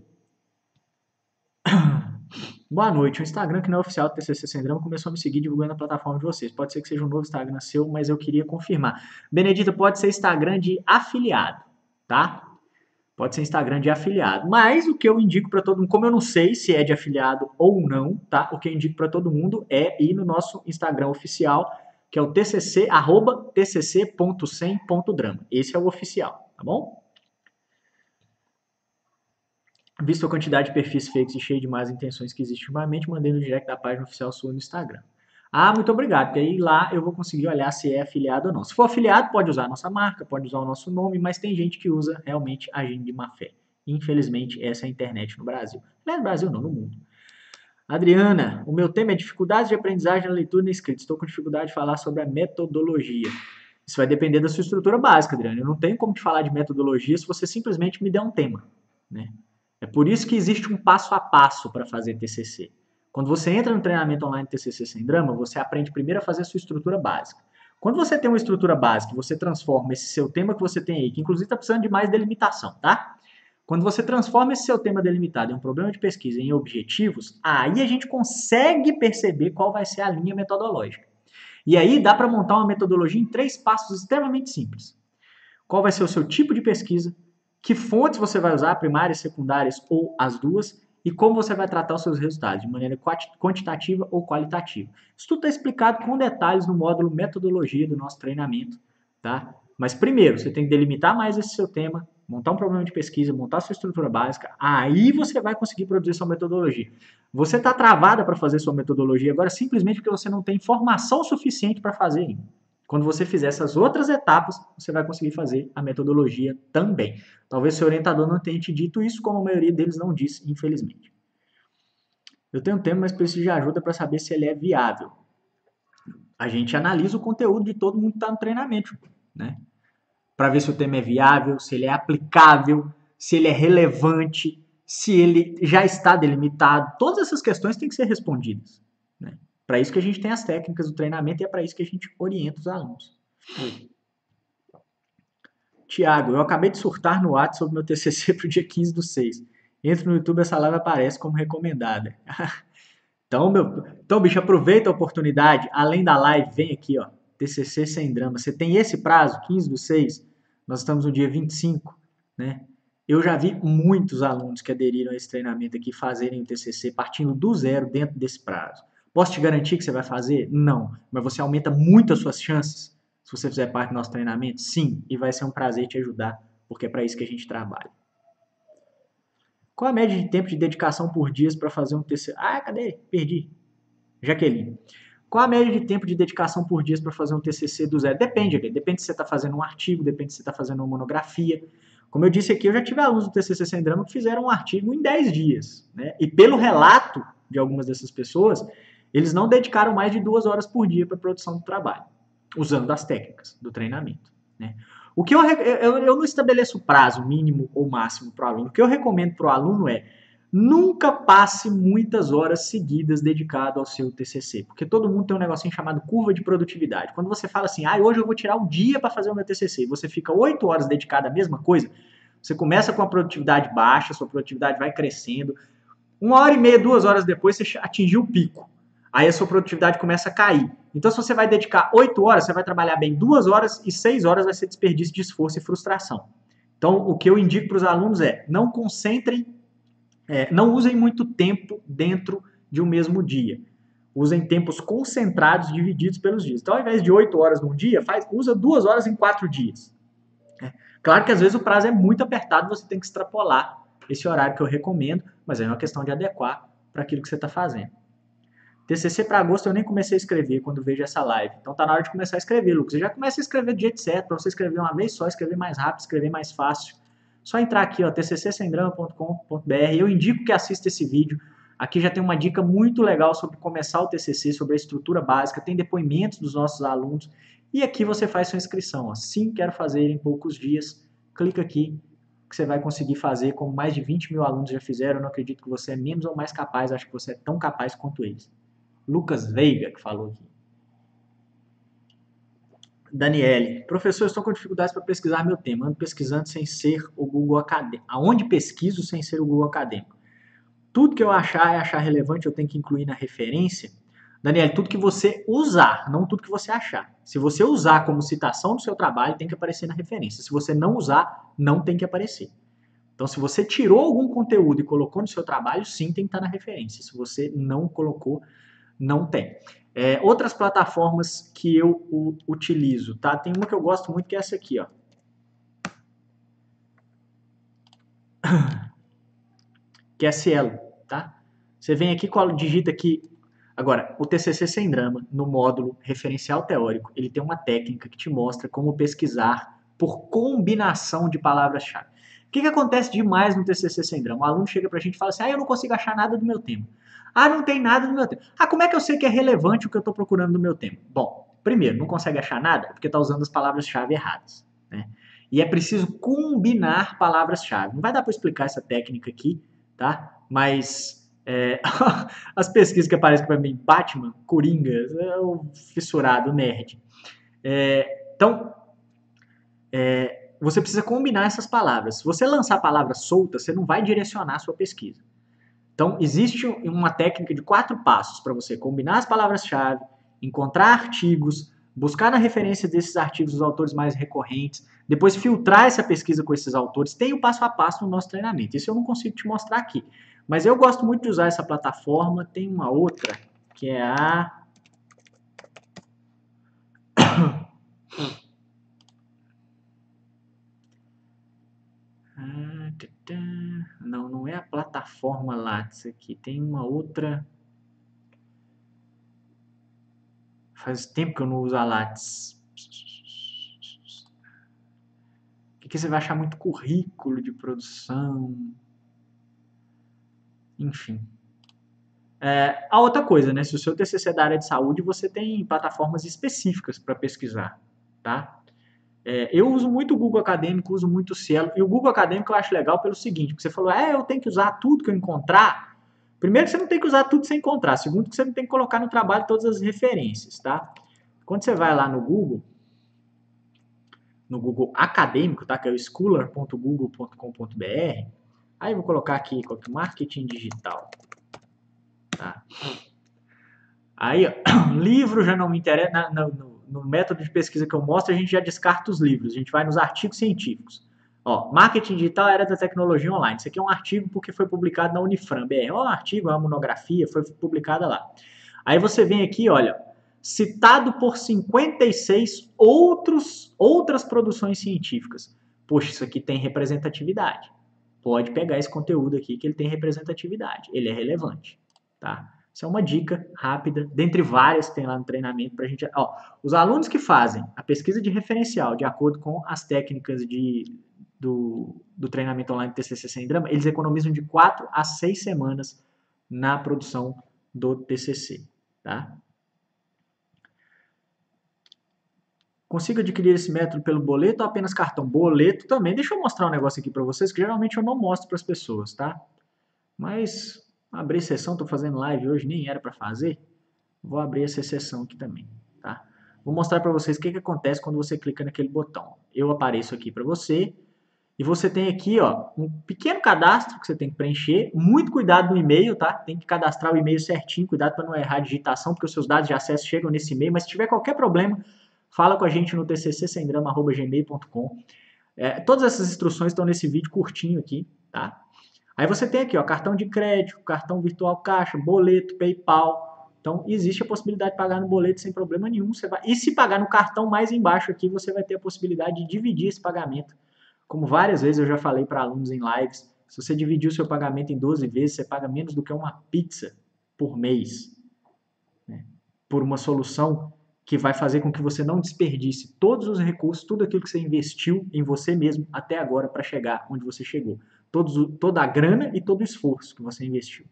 Boa noite, o Instagram que não é oficial do T C C Sem Drama começou a me seguir divulgando a plataforma de vocês. Pode ser que seja um novo Instagram seu, mas eu queria confirmar. Benedita, pode ser Instagram de afiliado, tá? Pode ser Instagram de afiliado. Mas o que eu indico para todo mundo, como eu não sei se é de afiliado ou não, tá? O que eu indico para todo mundo é ir no nosso Instagram oficial, que é o tcc, arroba tcc ponto sem ponto drama. Esse é o oficial, tá bom? Visto a quantidade de perfis fakes e cheio de más intenções que existe ultimamente, mandei no direct da página oficial sua no Instagram. Ah, muito obrigado, porque aí lá eu vou conseguir olhar se é afiliado ou não. Se for afiliado, pode usar a nossa marca, pode usar o nosso nome, mas tem gente que usa realmente agindo de má fé. Infelizmente, essa é a internet no Brasil. Não é no Brasil não, no mundo. Adriana, o meu tema é dificuldades de aprendizagem na leitura e na escrita. Estou com dificuldade de falar sobre a metodologia. Isso vai depender da sua estrutura básica, Adriana. Eu não tenho como te falar de metodologia se você simplesmente me der um tema, né? É por isso que existe um passo a passo para fazer T C C. Quando você entra no treinamento online T C C Sem Drama, você aprende primeiro a fazer a sua estrutura básica. Quando você tem uma estrutura básica, você transforma esse seu tema que você tem aí, que inclusive está precisando de mais delimitação, tá? Quando você transforma esse seu tema delimitado em um problema de pesquisa em objetivos, aí a gente consegue perceber qual vai ser a linha metodológica. E aí dá para montar uma metodologia em três passos extremamente simples. Qual vai ser o seu tipo de pesquisa? que fontes você vai usar, primárias, secundárias ou as duas, e como você vai tratar os seus resultados, de maneira quantitativa ou qualitativa. Isso tudo está explicado com detalhes no módulo metodologia do nosso treinamento, tá? Mas primeiro, você tem que delimitar mais esse seu tema, montar um problema de pesquisa, montar a sua estrutura básica, aí você vai conseguir produzir sua metodologia. Você está travada para fazer sua metodologia agora simplesmente porque você não tem informação suficiente para fazer ainda. Quando você fizer essas outras etapas, você vai conseguir fazer a metodologia também. Talvez seu orientador não tenha te dito isso, como a maioria deles não disse, infelizmente. Eu tenho um tema, mas preciso de ajuda para saber se ele é viável. A gente analisa o conteúdo de todo mundo que está no treinamento, né? Para ver se o tema é viável, se ele é aplicável, se ele é relevante, se ele já está delimitado. Todas essas questões têm que ser respondidas, né? Para isso que a gente tem as técnicas do treinamento e é para isso que a gente orienta os alunos. Tiago, eu acabei de surtar no WhatsApp sobre meu T C C para o dia quinze do seis. Entra no YouTube, essa live aparece como recomendada. Então, meu, então, bicho, aproveita a oportunidade. Além da live, vem aqui, ó. T C C sem drama. Você tem esse prazo, quinze do seis. Nós estamos no dia vinte e cinco, né? Eu já vi muitos alunos que aderiram a esse treinamento aqui fazerem o T C C partindo do zero dentro desse prazo. Posso te garantir que você vai fazer? Não. Mas você aumenta muito as suas chances se você fizer parte do nosso treinamento? Sim. E vai ser um prazer te ajudar, porque é para isso que a gente trabalha. Qual a média de tempo de dedicação por dia para fazer um T C C? Ah, cadê? Perdi. Jaqueline. Qual a média de tempo de dedicação por dia para fazer um T C C do zero? Depende, depende se você está fazendo um artigo, depende se você está fazendo uma monografia. Como eu disse aqui, eu já tive alunos do T C C Sem Drama que fizeram um artigo em dez dias, né? E pelo relato de algumas dessas pessoas, eles não dedicaram mais de duas horas por dia para a produção do trabalho, usando as técnicas do treinamento, né? O que eu, eu, eu não estabeleço prazo mínimo ou máximo para o aluno. O que eu recomendo para o aluno é nunca passe muitas horas seguidas dedicado ao seu T C C, porque todo mundo tem um negocinho chamado curva de produtividade. Quando você fala assim, ah, hoje eu vou tirar um dia para fazer o meu T C C, e você fica oito horas dedicado à mesma coisa, você começa com a produtividade baixa, sua produtividade vai crescendo, uma hora e meia, duas horas depois, você atingiu o pico. Aí a sua produtividade começa a cair. Então, se você vai dedicar oito horas, você vai trabalhar bem duas horas e seis horas vai ser desperdício de esforço e frustração. Então, o que eu indico para os alunos é, não concentrem, é, não usem muito tempo dentro de um mesmo dia. Usem tempos concentrados, divididos pelos dias. Então, ao invés de oito horas num dia, faz, usa duas horas em quatro dias. É. Claro que às vezes o prazo é muito apertado, você tem que extrapolar esse horário que eu recomendo, mas é uma questão de adequar para aquilo que você está fazendo. T C C para agosto eu nem comecei a escrever quando vejo essa live. Então tá na hora de começar a escrever, Lucas. Você já começa a escrever do jeito certo, para você escrever uma vez só, escrever mais rápido, escrever mais fácil. Só entrar aqui, ó, t c c sem drama ponto com ponto b r. Eu indico que assista esse vídeo. Aqui já tem uma dica muito legal sobre começar o T C C, sobre a estrutura básica, tem depoimentos dos nossos alunos. E aqui você faz sua inscrição, ó. Sim, quero fazer em poucos dias. Clica aqui que você vai conseguir fazer, como mais de vinte mil alunos já fizeram. Eu não acredito que você é menos ou mais capaz, acho que você é tão capaz quanto eles. Lucas Veiga, que falou aqui. Daniele, professor, estou com dificuldades para pesquisar meu tema. Ando pesquisando sem ser o Google Acadêmico. Aonde pesquiso sem ser o Google Acadêmico? Tudo que eu achar e achar relevante, eu tenho que incluir na referência. Daniele, tudo que você usar, não tudo que você achar. Se você usar como citação do seu trabalho, tem que aparecer na referência. Se você não usar, não tem que aparecer. Então, se você tirou algum conteúdo e colocou no seu trabalho, sim, tem que estar na referência. Se você não colocou, não tem. É, outras plataformas que eu u, utilizo, tá? Tem uma que eu gosto muito, que é essa aqui, ó. Que é a Cielo, tá? Você vem aqui, digita aqui. Agora, o T C C Sem Drama, no módulo referencial teórico, ele tem uma técnica que te mostra como pesquisar por combinação de palavras-chave. O que, que acontece demais no T C C Sem Drama? O aluno chega pra gente e fala assim, ah, eu não consigo achar nada do meu tema. Ah, não tem nada do meu tema. Ah, como é que eu sei que é relevante o que eu estou procurando no meu tema? Bom, primeiro, não consegue achar nada porque está usando as palavras-chave erradas, né? E é preciso combinar palavras-chave. Não vai dar para explicar essa técnica aqui, tá? Mas é, as pesquisas que aparecem para mim, Batman, Coringa, é o fissurado, o nerd. É, então, é, você precisa combinar essas palavras. Se você lançar palavras soltas, você não vai direcionar a sua pesquisa. Então, existe uma técnica de quatro passos para você combinar as palavras-chave, encontrar artigos, buscar na referência desses artigos os autores mais recorrentes, depois filtrar essa pesquisa com esses autores. Tem o passo a passo no nosso treinamento. Isso eu não consigo te mostrar aqui. Mas eu gosto muito de usar essa plataforma. Tem uma outra, que é a... Não, não é a plataforma Lattes aqui. Tem uma outra... Faz tempo que eu não uso a Lattes. Aqui você vai achar muito currículo de produção. Enfim. É, a outra coisa, né? Se o seu T C C é da área de saúde, você tem plataformas específicas para pesquisar, tá? É, eu uso muito o Google Acadêmico, uso muito o Cielo. E o Google Acadêmico eu acho legal pelo seguinte, porque você falou, é, eu tenho que usar tudo que eu encontrar. Primeiro que você não tem que usar tudo que você encontrar. Segundo que você não tem que colocar no trabalho todas as referências, tá? Quando você vai lá no Google, no Google Acadêmico, tá? Que é o schooler ponto google ponto com ponto b r. Aí eu vou colocar aqui, marketing digital. Tá? Aí, ó, livro já não me interessa. Na, na, no, no método de pesquisa que eu mostro, a gente já descarta os livros. A gente vai nos artigos científicos. Ó, marketing digital era da tecnologia online. Isso aqui é um artigo porque foi publicado na Unifran. É um artigo, é uma monografia, foi publicada lá. Aí você vem aqui, olha, citado por cinquenta e seis outros, outras produções científicas. Poxa, isso aqui tem representatividade. Pode pegar esse conteúdo aqui que ele tem representatividade. Ele é relevante, tá? Isso é uma dica rápida, dentre várias que tem lá no treinamento para a gente... Ó, os alunos que fazem a pesquisa de referencial de acordo com as técnicas de, do, do treinamento online T C C Sem Drama, eles economizam de quatro a seis semanas na produção do T C C, tá? Consigo adquirir esse método pelo boleto ou apenas cartão? Boleto também. Deixa eu mostrar um negócio aqui para vocês, que geralmente eu não mostro para as pessoas, tá? Mas... abrir sessão, estou fazendo live hoje, nem era para fazer. Vou abrir essa sessão aqui também, tá? Vou mostrar para vocês o que, que acontece quando você clica naquele botão. Eu apareço aqui para você e você tem aqui, ó, um pequeno cadastro que você tem que preencher. Muito cuidado no e-mail, tá? Tem que cadastrar o e-mail certinho, cuidado para não errar a digitação, porque os seus dados de acesso chegam nesse e-mail. Mas se tiver qualquer problema, fala com a gente no t c c sem drama arroba gmail ponto com. É, todas essas instruções estão nesse vídeo curtinho aqui, tá? Aí você tem aqui, ó, cartão de crédito, cartão virtual caixa, boleto, PayPal. Então, existe a possibilidade de pagar no boleto sem problema nenhum. Você vai... E se pagar no cartão mais embaixo aqui, você vai ter a possibilidade de dividir esse pagamento. Como várias vezes eu já falei para alunos em lives, se você dividir o seu pagamento em doze vezes, você paga menos do que uma pizza por mês. Né? Por uma solução que vai fazer com que você não desperdice todos os recursos, tudo aquilo que você investiu em você mesmo até agora para chegar onde você chegou. Todos, toda a grana e todo o esforço que você investiu.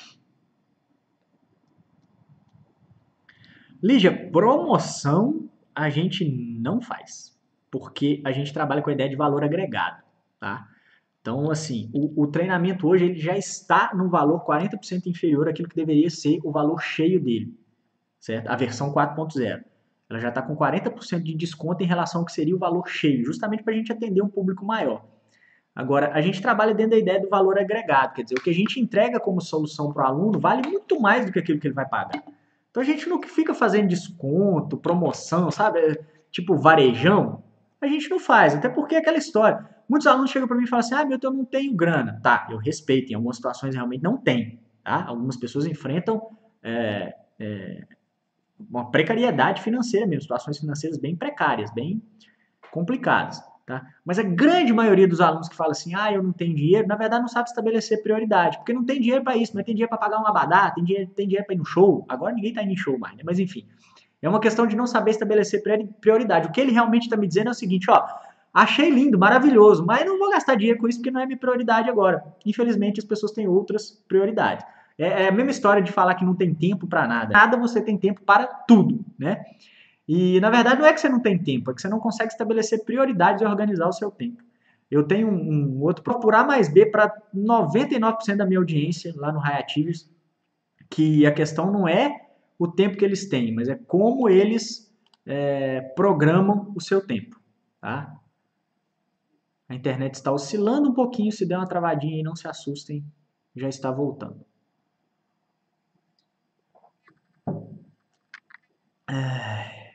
Lígia, promoção a gente não faz, porque a gente trabalha com a ideia de valor agregado, tá? Então, assim, o, o treinamento hoje ele já está no valor quarenta por cento inferior àquilo que deveria ser o valor cheio dele, certo? A versão quatro ponto zero. Ela já está com quarenta por cento de desconto em relação ao que seria o valor cheio, justamente para a gente atender um público maior. Agora, a gente trabalha dentro da ideia do valor agregado, quer dizer, o que a gente entrega como solução para o aluno vale muito mais do que aquilo que ele vai pagar. Então a gente não fica fazendo desconto, promoção, sabe? Tipo varejão. A gente não faz, até porque é aquela história. Muitos alunos chegam para mim e falam assim, ah, meu, eu não tenho grana. Tá, eu respeito, em algumas situações realmente não tem. Tá? Algumas pessoas enfrentam é, é, uma precariedade financeira mesmo, situações financeiras bem precárias, bem complicadas. Tá? Mas a grande maioria dos alunos que fala assim, ah, eu não tenho dinheiro, na verdade não sabe estabelecer prioridade, porque não tem dinheiro para isso, mas tem dinheiro para pagar um abadá, tem dinheiro, tem dinheiro para ir no show, agora ninguém está indo em show mais, né? Mas enfim, é uma questão de não saber estabelecer prioridade. O que ele realmente está me dizendo é o seguinte, ó, achei lindo, maravilhoso, mas não vou gastar dinheiro com isso porque não é minha prioridade agora. Infelizmente as pessoas têm outras prioridades. É, é a mesma história de falar que não tem tempo para nada. Nada você tem tempo para tudo, né? E, na verdade, não é que você não tem tempo, é que você não consegue estabelecer prioridades e organizar o seu tempo. Eu tenho um, um outro, por A mais B para noventa e nove por cento da minha audiência lá no Hayatives, que a questão não é o tempo que eles têm, mas é como eles é, programam o seu tempo. Tá? A internet está oscilando um pouquinho, se der uma travadinha aí, não se assustem, já está voltando. É...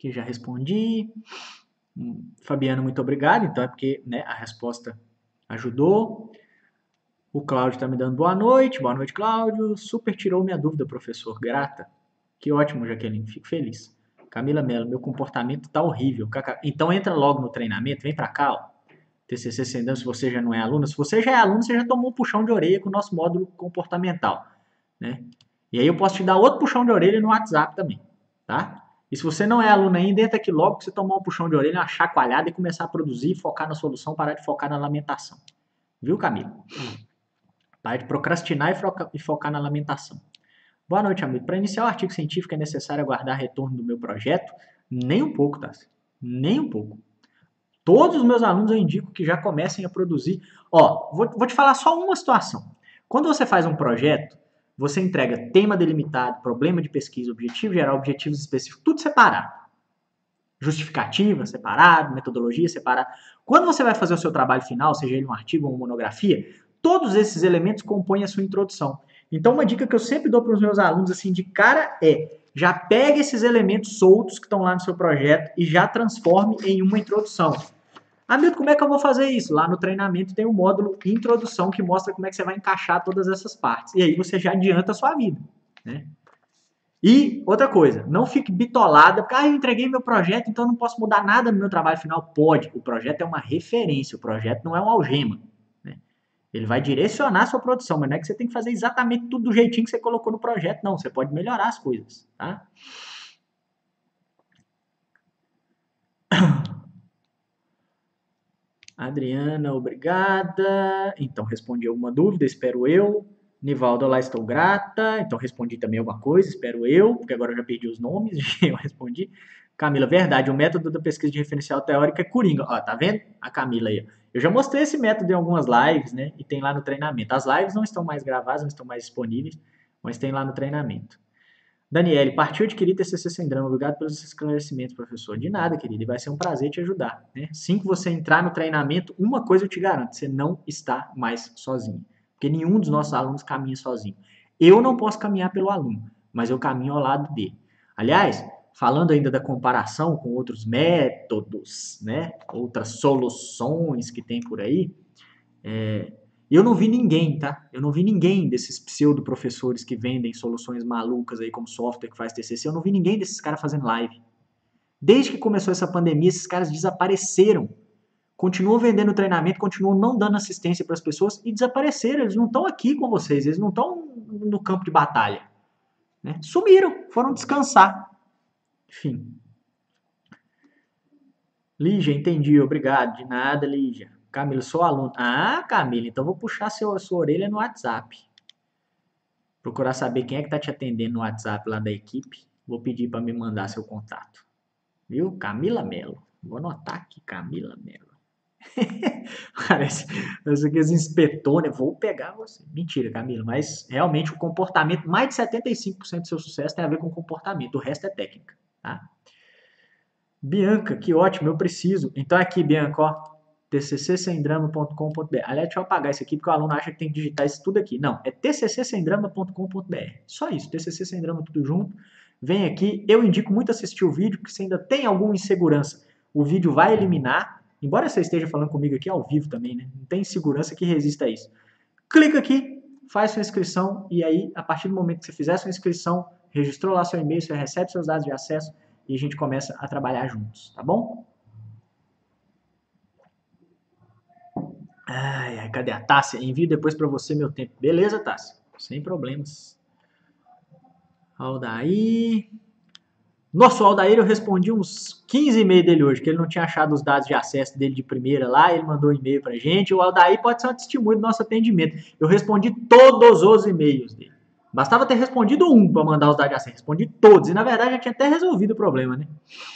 que já respondi. Fabiano, muito obrigado. Então é porque, né, a resposta ajudou. O Cláudio está me dando boa noite. Boa noite, Cláudio. Super tirou minha dúvida, professor. Grata. Que ótimo, Jaqueline. Fico feliz. Camila Mello, meu comportamento tá horrível. Então entra logo no treinamento. Vem para cá, ó. T C C Sendão, se você já não é aluno. Se você já é aluno, você já tomou um puxão de orelha com o nosso módulo comportamental, né? E aí eu posso te dar outro puxão de orelha no WhatsApp também, tá? E se você não é aluno ainda, entra aqui logo que você tomar um puxão de orelha, uma chacoalhada e começar a produzir, focar na solução, parar de focar na lamentação. Viu, Camila? Para de procrastinar e, foca, e focar na lamentação. Boa noite, amigo. Para iniciar o artigo científico é necessário aguardar retorno do meu projeto? Nem um pouco, tá? Nem um pouco. Todos os meus alunos eu indico que já comecem a produzir. Ó, vou, vou te falar só uma situação. Quando você faz um projeto, você entrega tema delimitado, problema de pesquisa, objetivo geral, objetivos específicos, tudo separado. Justificativa separado, metodologia separada. Quando você vai fazer o seu trabalho final, seja ele um artigo ou uma monografia, todos esses elementos compõem a sua introdução. Então, uma dica que eu sempre dou para os meus alunos assim de cara é: já pegue esses elementos soltos que estão lá no seu projeto e já transforme em uma introdução. Amigo, como é que eu vou fazer isso? Lá no treinamento tem um módulo introdução que mostra como é que você vai encaixar todas essas partes. E aí você já adianta a sua vida, né? E outra coisa, não fique bitolada, porque ah, eu entreguei meu projeto, então eu não posso mudar nada no meu trabalho final. Pode, o projeto é uma referência, o projeto não é um algema, né? Ele vai direcionar a sua produção, mas não é que você tem que fazer exatamente tudo do jeitinho que você colocou no projeto, não. Você pode melhorar as coisas, tá? Adriana, obrigada. Então, respondi alguma dúvida, espero eu. Nivaldo, lá estou grata. Então, respondi também alguma coisa, espero eu, porque agora eu já perdi os nomes, eu respondi. Camila, verdade, o método da pesquisa de referencial teórica é coringa. Ó, tá vendo? A Camila aí. Eu já mostrei esse método em algumas lives, né? E tem lá no treinamento. As lives não estão mais gravadas, não estão mais disponíveis, mas tem lá no treinamento. Daniele, partiu adquirir T C C sem drama. Obrigado pelos esclarecimentos, professor. De nada, querido. E vai ser um prazer te ajudar, né? Assim que você entrar no treinamento, uma coisa eu te garanto: você não está mais sozinho. Porque nenhum dos nossos alunos caminha sozinho. Eu não posso caminhar pelo aluno, mas eu caminho ao lado dele. Aliás, falando ainda da comparação com outros métodos, né? Outras soluções que tem por aí, é, eu não vi ninguém, tá? Eu não vi ninguém desses pseudo-professores que vendem soluções malucas aí como software que faz T C C, eu não vi ninguém desses caras fazendo live. Desde que começou essa pandemia, esses caras desapareceram. Continuam vendendo treinamento, continuam não dando assistência para as pessoas e desapareceram. Eles não estão aqui com vocês, eles não estão no campo de batalha, né? Sumiram, foram descansar. Enfim. Lígia, entendi, obrigado. De nada, Lígia. Camila, sou aluno. Ah, Camila, então vou puxar seu, sua orelha no WhatsApp. Procurar saber quem é que está te atendendo no WhatsApp lá da equipe. Vou pedir para me mandar seu contato. Viu? Camila Mello. Vou anotar aqui, Camila Mello. Parece, parece que eles inspetou, né? Vou pegar você. Mentira, Camila, mas realmente o comportamento, mais de setenta e cinco por cento do seu sucesso tem a ver com o comportamento. O resto é técnica, tá? Bianca, que ótimo, eu preciso. Então aqui, Bianca, ó. t c c sem drama ponto com ponto b r. Aliás, deixa eu apagar isso aqui, porque o aluno acha que tem que digitar isso tudo aqui. Não, é t c c sem drama ponto com ponto b r. Só isso, T C C Sem Drama, tudo junto. Vem aqui, eu indico muito assistir o vídeo, porque se ainda tem alguma insegurança, o vídeo vai eliminar. Embora você esteja falando comigo aqui ao vivo também, né? Não tem segurança que resista a isso. Clica aqui, faz sua inscrição, e aí, a partir do momento que você fizer sua inscrição, registrou lá seu e-mail, você recebe seus dados de acesso, e a gente começa a trabalhar juntos, tá bom? Ai, ai, cadê a Tássia? Envio depois para você meu tempo. Beleza, Tássia? Sem problemas. Aldair. Nossa, o Aldair eu respondi uns quinze e-mails dele hoje, que ele não tinha achado os dados de acesso dele de primeira lá, ele mandou um e-mail pra gente. O Aldair pode ser um testemunho do nosso atendimento. Eu respondi todos os e-mails dele. Bastava ter respondido um para mandar os dados de acesso. Respondi todos. E na verdade já tinha até resolvido o problema, né?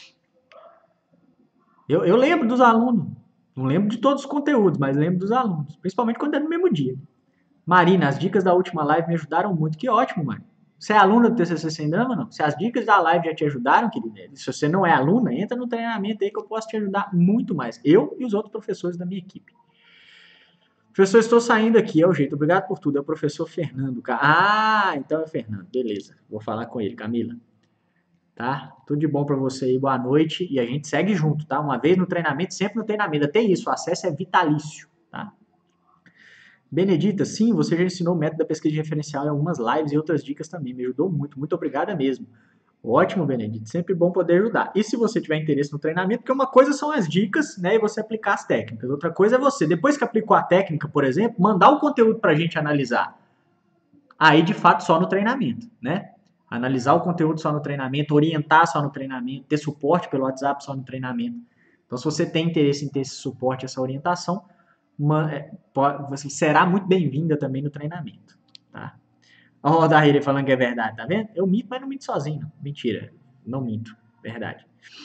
Eu, eu lembro dos alunos. Não lembro de todos os conteúdos, mas lembro dos alunos. Principalmente quando é no mesmo dia. Marina, as dicas da última live me ajudaram muito. Que ótimo, Marina. Você é aluna do T C C Sem Drama, não? Se as dicas da live já te ajudaram, querida, se você não é aluna, entra no treinamento aí que eu posso te ajudar muito mais. Eu e os outros professores da minha equipe. Professor, estou saindo aqui, é o jeito. Obrigado por tudo. É o professor Fernando. Ah, então é o Fernando. Beleza. Vou falar com ele, Camila. tá? Tudo de bom para você aí, boa noite, e a gente segue junto, tá? Uma vez no treinamento, sempre no treinamento, até isso, o acesso é vitalício, tá? Benedita, sim, você já ensinou o método da pesquisa de referencial em algumas lives e outras dicas também, me ajudou muito, muito obrigada mesmo. Ótimo, Benedito, sempre bom poder ajudar. E se você tiver interesse no treinamento, porque uma coisa são as dicas, né, e você aplicar as técnicas, outra coisa é você, depois que aplicou a técnica, por exemplo, mandar o conteúdo para a gente analisar. Aí, de fato, só no treinamento, né? Analisar o conteúdo só no treinamento, orientar só no treinamento, ter suporte pelo WhatsApp só no treinamento. Então, se você tem interesse em ter esse suporte, essa orientação, uma, é, pode, você será muito bem-vinda também no treinamento, tá? Ó, o Daíra falando que é verdade, tá vendo? Eu minto, mas não minto sozinho, não. Mentira, não minto, verdade.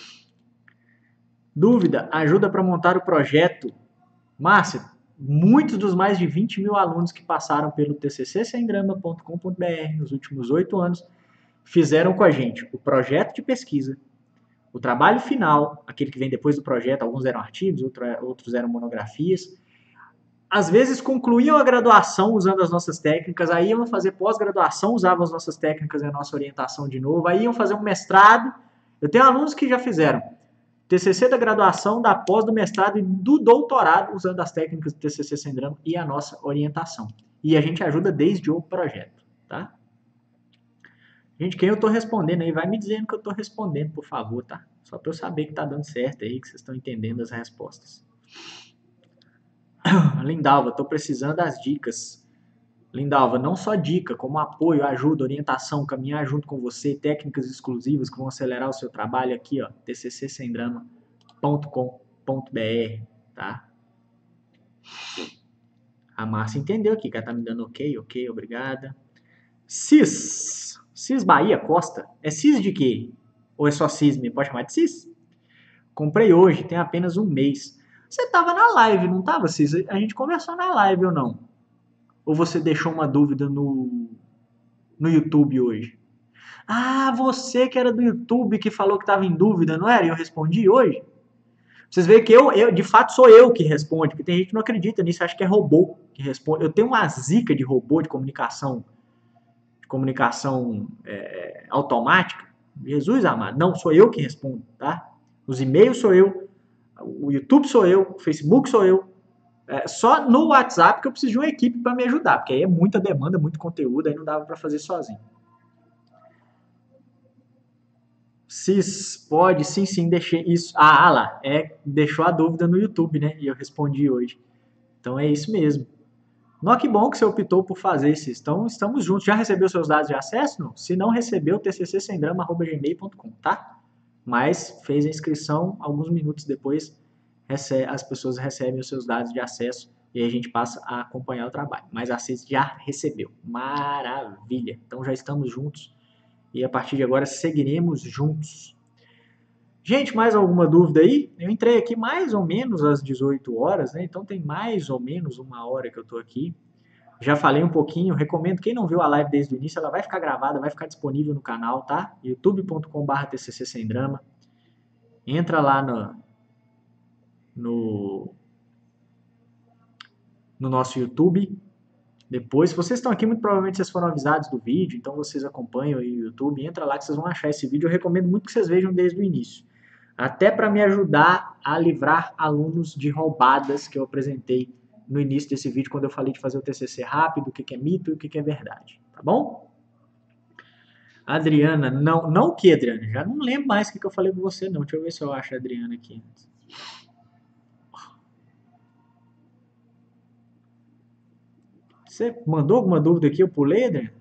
Dúvida, ajuda para montar o projeto. Márcia, muitos dos mais de vinte mil alunos que passaram pelo t c c sem drama ponto com ponto b r nos últimos oito anos fizeram com a gente o projeto de pesquisa, o trabalho final, aquele que vem depois do projeto, alguns eram artigos, outros eram monografias. Às vezes concluíam a graduação usando as nossas técnicas, aí iam fazer pós-graduação, usavam as nossas técnicas e a nossa orientação de novo, aí iam fazer um mestrado. Eu tenho alunos que já fizeram T C C da graduação, da pós, do mestrado e do doutorado, usando as técnicas do T C C sem drama e a nossa orientação. E a gente ajuda desde o projeto, tá? Gente, quem eu tô respondendo aí, vai me dizendo que eu tô respondendo, por favor, tá? Só para eu saber que tá dando certo aí, que vocês estão entendendo as respostas. Lindalva, tô precisando das dicas. Lindalva, não só dica, como apoio, ajuda, orientação, caminhar junto com você, técnicas exclusivas que vão acelerar o seu trabalho aqui, ó, t c c sem drama ponto com ponto b r, tá? A Márcia entendeu aqui, que ela tá me dando ok, ok, obrigada. Cis, Cis Bahia Costa, é Cis de quê? Ou é só Cis, me pode chamar de Cis? Comprei hoje, tem apenas um mês. Você tava na live, não tava, Cis? A gente conversou na live ou não? Ou você deixou uma dúvida no, no YouTube hoje? Ah, você que era do YouTube que falou que estava em dúvida, não era? E eu respondi hoje? Vocês veem que eu, eu, de fato, sou eu que responde, porque tem gente que não acredita nisso, acha que é robô que responde. Eu tenho uma zica de robô de comunicação, de comunicação é, automática. Jesus amado, não, sou eu que respondo, tá? Os e-mails sou eu, o YouTube sou eu, o Facebook sou eu. É, só no WhatsApp que eu preciso de uma equipe para me ajudar, porque aí é muita demanda, muito conteúdo, aí não dava para fazer sozinho. Cis, pode, sim, sim, deixei isso. Ah, lá, é, deixou a dúvida no YouTube, né? E eu respondi hoje. Então é isso mesmo. Não, que bom que você optou por fazer, Cis. Então estamos juntos. Já recebeu seus dados de acesso? Não? Se não recebeu, t c c sem drama arroba gmail ponto com, tá? Mas fez a inscrição, alguns minutos depois as pessoas recebem os seus dados de acesso e aí a gente passa a acompanhar o trabalho. Mas a Cis já recebeu. Maravilha. Então já estamos juntos. E a partir de agora seguiremos juntos. Gente, mais alguma dúvida aí? Eu entrei aqui mais ou menos às dezoito horas, né? Então tem mais ou menos uma hora que eu tô aqui. Já falei um pouquinho, recomendo, quem não viu a live desde o início, ela vai ficar gravada, vai ficar disponível no canal, tá? youtube ponto com barra t c c sem drama. Entra lá no, no, no nosso YouTube. Depois, se vocês estão aqui, muito provavelmente vocês foram avisados do vídeo, então vocês acompanham aí o YouTube, entra lá que vocês vão achar esse vídeo. Eu recomendo muito que vocês vejam desde o início. Até para me ajudar a livrar alunos de roubadas que eu apresentei no início desse vídeo, quando eu falei de fazer o T C C rápido, o que é mito e o que é verdade. Tá bom? Adriana, não, não o que, Adriana? Já não lembro mais o que eu falei com você, não. Deixa eu ver se eu acho a Adriana aqui. Você mandou alguma dúvida aqui? Eu pulei, Adriana?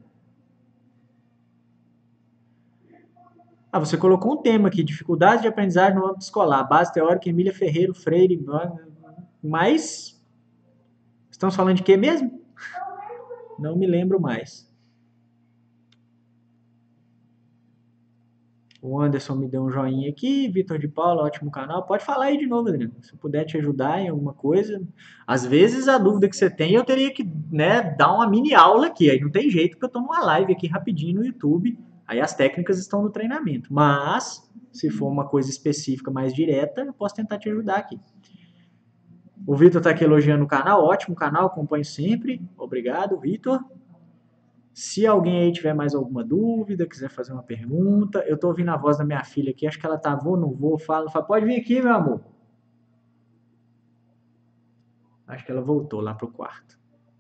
Ah, você colocou um tema aqui, dificuldade de aprendizagem no âmbito escolar, base teórica, Emília Ferreira, Freire, mas estamos falando de quê mesmo? Não me lembro mais. O Anderson me deu um joinha aqui, Vitor de Paula, ótimo canal. Pode falar aí de novo, Adriano, se eu puder te ajudar em alguma coisa. Às vezes a dúvida que você tem, eu teria que, né, dar uma mini aula aqui, aí não tem jeito, porque eu estou numa live aqui rapidinho no YouTube. Aí as técnicas estão no treinamento. Mas, se for uma coisa específica mais direta, eu posso tentar te ajudar aqui. O Vitor está aqui elogiando o canal. Ótimo canal, acompanho sempre. Obrigado, Vitor. Se alguém aí tiver mais alguma dúvida, quiser fazer uma pergunta, eu tô ouvindo a voz da minha filha aqui, acho que ela tá, vou, não vou, fala, fala, pode vir aqui, meu amor. Acho que ela voltou lá pro quarto.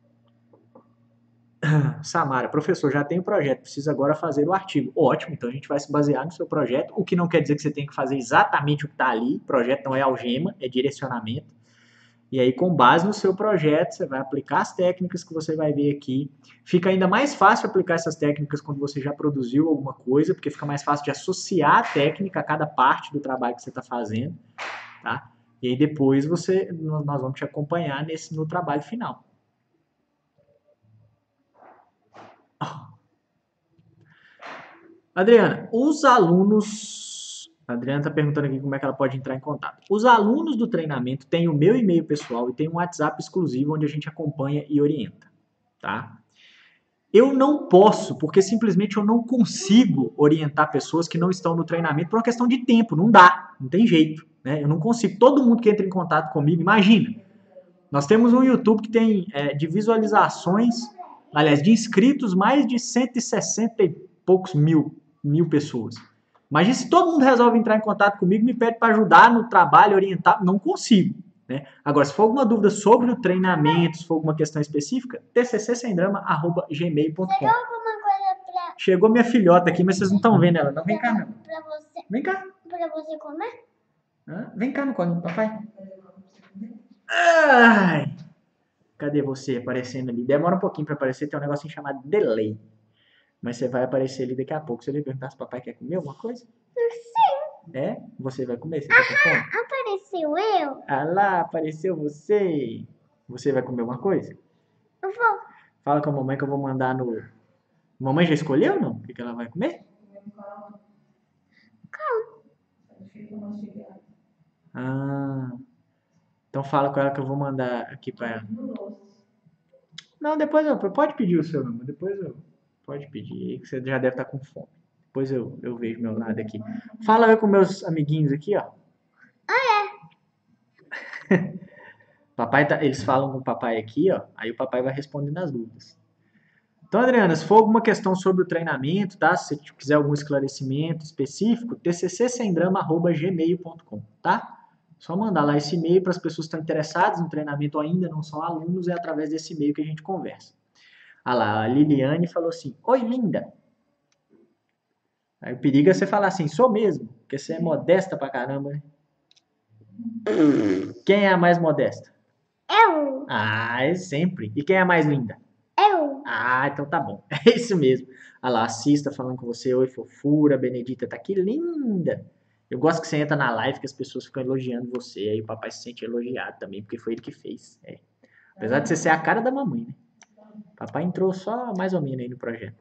Samara, professor, já tem o projeto, precisa agora fazer o artigo. Ótimo, então a gente vai se basear no seu projeto, o que não quer dizer que você tem que fazer exatamente o que está ali, projeto não é algema, é direcionamento. E aí, com base no seu projeto, você vai aplicar as técnicas que você vai ver aqui. Fica ainda mais fácil aplicar essas técnicas quando você já produziu alguma coisa, porque fica mais fácil de associar a técnica a cada parte do trabalho que você está fazendo, tá? E aí depois você, nós vamos te acompanhar nesse, no trabalho final. Adriana, os alunos... A Adriana está perguntando aqui como é que ela pode entrar em contato. Os alunos do treinamento têm o meu e-mail pessoal e tem um WhatsApp exclusivo onde a gente acompanha e orienta, tá? Eu não posso, porque simplesmente eu não consigo orientar pessoas que não estão no treinamento por uma questão de tempo, não dá, não tem jeito, né? Eu não consigo. Todo mundo que entra em contato comigo, imagina, nós temos um YouTube que tem é, de visualizações, aliás, de inscritos, mais de cento e sessenta e poucos mil, mil pessoas. Imagina se todo mundo resolve entrar em contato comigo, me pede para ajudar no trabalho, orientar, não consigo. Né? Agora, se for alguma dúvida sobre o treinamento, se for alguma questão específica, t c c sem drama arroba gmail ponto com. Pra... Chegou minha filhota aqui, mas vocês não estão vendo ela, não. Vem cá, não. Pra você... Vem cá. Pra você comer? Hã? Vem cá no colo, papai. Ai! Cadê você aparecendo ali? Demora um pouquinho para aparecer, tem um negocinho chamado delay. Mas você vai aparecer ali daqui a pouco. Você vai perguntar se o papai quer comer alguma coisa? Sim. É? Você vai comer? Você tá com fome? Apareceu eu? Ah lá, apareceu você. Você vai comer alguma coisa? Eu vou. Fala com a mamãe que eu vou mandar no... Mamãe já escolheu ou não? O que, que ela vai comer? Calma. Ah. Então fala com ela que eu vou mandar aqui pra ela. Não, depois eu... Pode pedir o seu nome. Depois eu... Pode pedir, que você já deve estar com fome. Depois eu, eu vejo meu lado aqui. Fala eu com meus amiguinhos aqui, ó. Ah, é? Papai tá, eles falam com o papai aqui, ó. Aí o papai vai respondendo as dúvidas. Então, Adriana, se for alguma questão sobre o treinamento, tá? Se você quiser algum esclarecimento específico, t c c sem drama arroba gmail ponto com, tá? Só mandar lá esse e-mail para as pessoas que estão interessadas no treinamento ou ainda não são alunos, é através desse e-mail que a gente conversa. Ah lá, a Liliane falou assim, oi, linda. Aí o perigo é você falar assim, sou mesmo, porque você é modesta pra caramba, né? Quem é a mais modesta? Eu. Ah, é sempre. E quem é a mais linda? Eu. Ah, então tá bom. É isso mesmo. Ah lá, assista falando com você, oi, fofura, Benedita tá aqui, linda. Eu gosto que você entra na live que as pessoas ficam elogiando você, aí o papai se sente elogiado também, porque foi ele que fez. É. Apesar de você ser a cara da mamãe, né? Papai entrou só mais ou menos aí no projeto.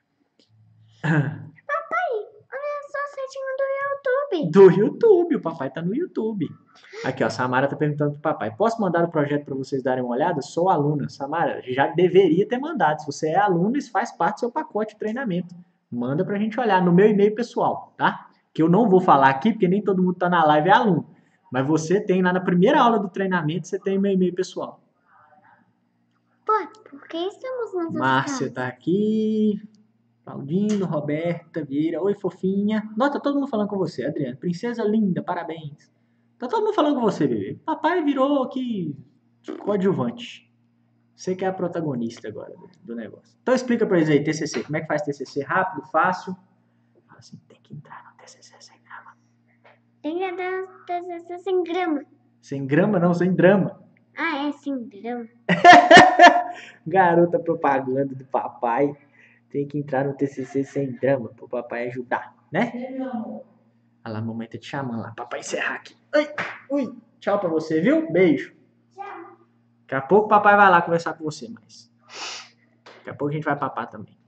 Papai, olha só o setinho do YouTube. Do YouTube, o papai tá no YouTube. Aqui, ó, a Samara tá perguntando pro papai, posso mandar o projeto para vocês darem uma olhada? Sou aluna. Samara, já deveria ter mandado. Se você é aluno, isso faz parte do seu pacote de treinamento. Manda pra gente olhar no meu e-mail pessoal, tá? Que eu não vou falar aqui, porque nem todo mundo tá na live é aluno. Mas você tem lá na primeira aula do treinamento, você tem o meu e-mail pessoal. Pô, por que estamos nas Márcia tá aqui. Claudino, Roberta, Vieira. Oi, fofinha. Nossa, tá todo mundo falando com você, Adriana. Princesa linda, parabéns. Tá todo mundo falando com você, bebê. Papai virou aqui coadjuvante. Você que é a protagonista agora do, do negócio. Então explica pra eles aí, T C C. Como é que faz T C C? Rápido, fácil? Fala assim, tem que entrar no T C C sem grama. Tem que entrar no T C C sem grama. Sem grama não, sem drama. Ah, é, sem drama. Garota propaganda do papai. Tem que entrar no T C C sem drama pro papai ajudar, né? Olha lá, a mamãe tá te chamando lá. Papai encerrar aqui. Ai, ui. Tchau pra você, viu? Beijo. Tchau. Daqui a pouco o papai vai lá conversar com você mais. Daqui a pouco a gente vai papar também.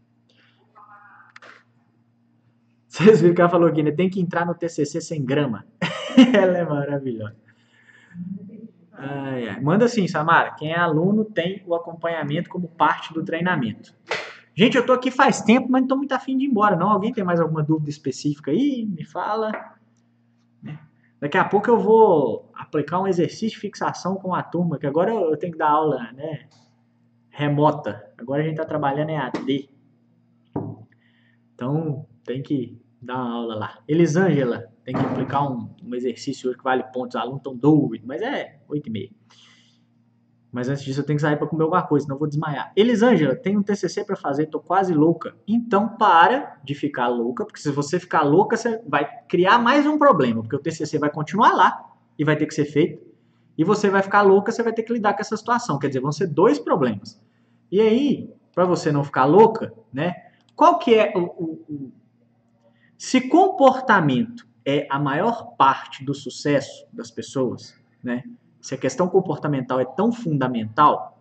Vocês viram que ela falou aqui, né? Tem que entrar no T C C sem grama. Ela é maravilhosa. Ai, ai. Manda assim, Samara. Quem é aluno tem o acompanhamento como parte do treinamento. Gente, eu tô aqui faz tempo, mas não tô muito afim de ir embora, não. Alguém tem mais alguma dúvida específica aí? Me fala. Daqui a pouco eu vou aplicar um exercício de fixação com a turma, que agora eu tenho que dar aula, né, remota. Agora a gente tá trabalhando em A D. Então, tem que dar uma aula lá. Elisângela, tem que aplicar um, um exercício hoje que vale pontos. Os alunos estão doidos, mas é oito e meia. Mas antes disso eu tenho que sair para comer alguma coisa, senão eu vou desmaiar. Elisângela, tem um T C C para fazer, tô quase louca. Então para de ficar louca, porque se você ficar louca, você vai criar mais um problema, porque o T C C vai continuar lá e vai ter que ser feito. E você vai ficar louca, você vai ter que lidar com essa situação. Quer dizer, vão ser dois problemas. E aí, para você não ficar louca, né? Qual que é o, o, o... Se comportamento é a maior parte do sucesso das pessoas, né? Se a questão comportamental é tão fundamental,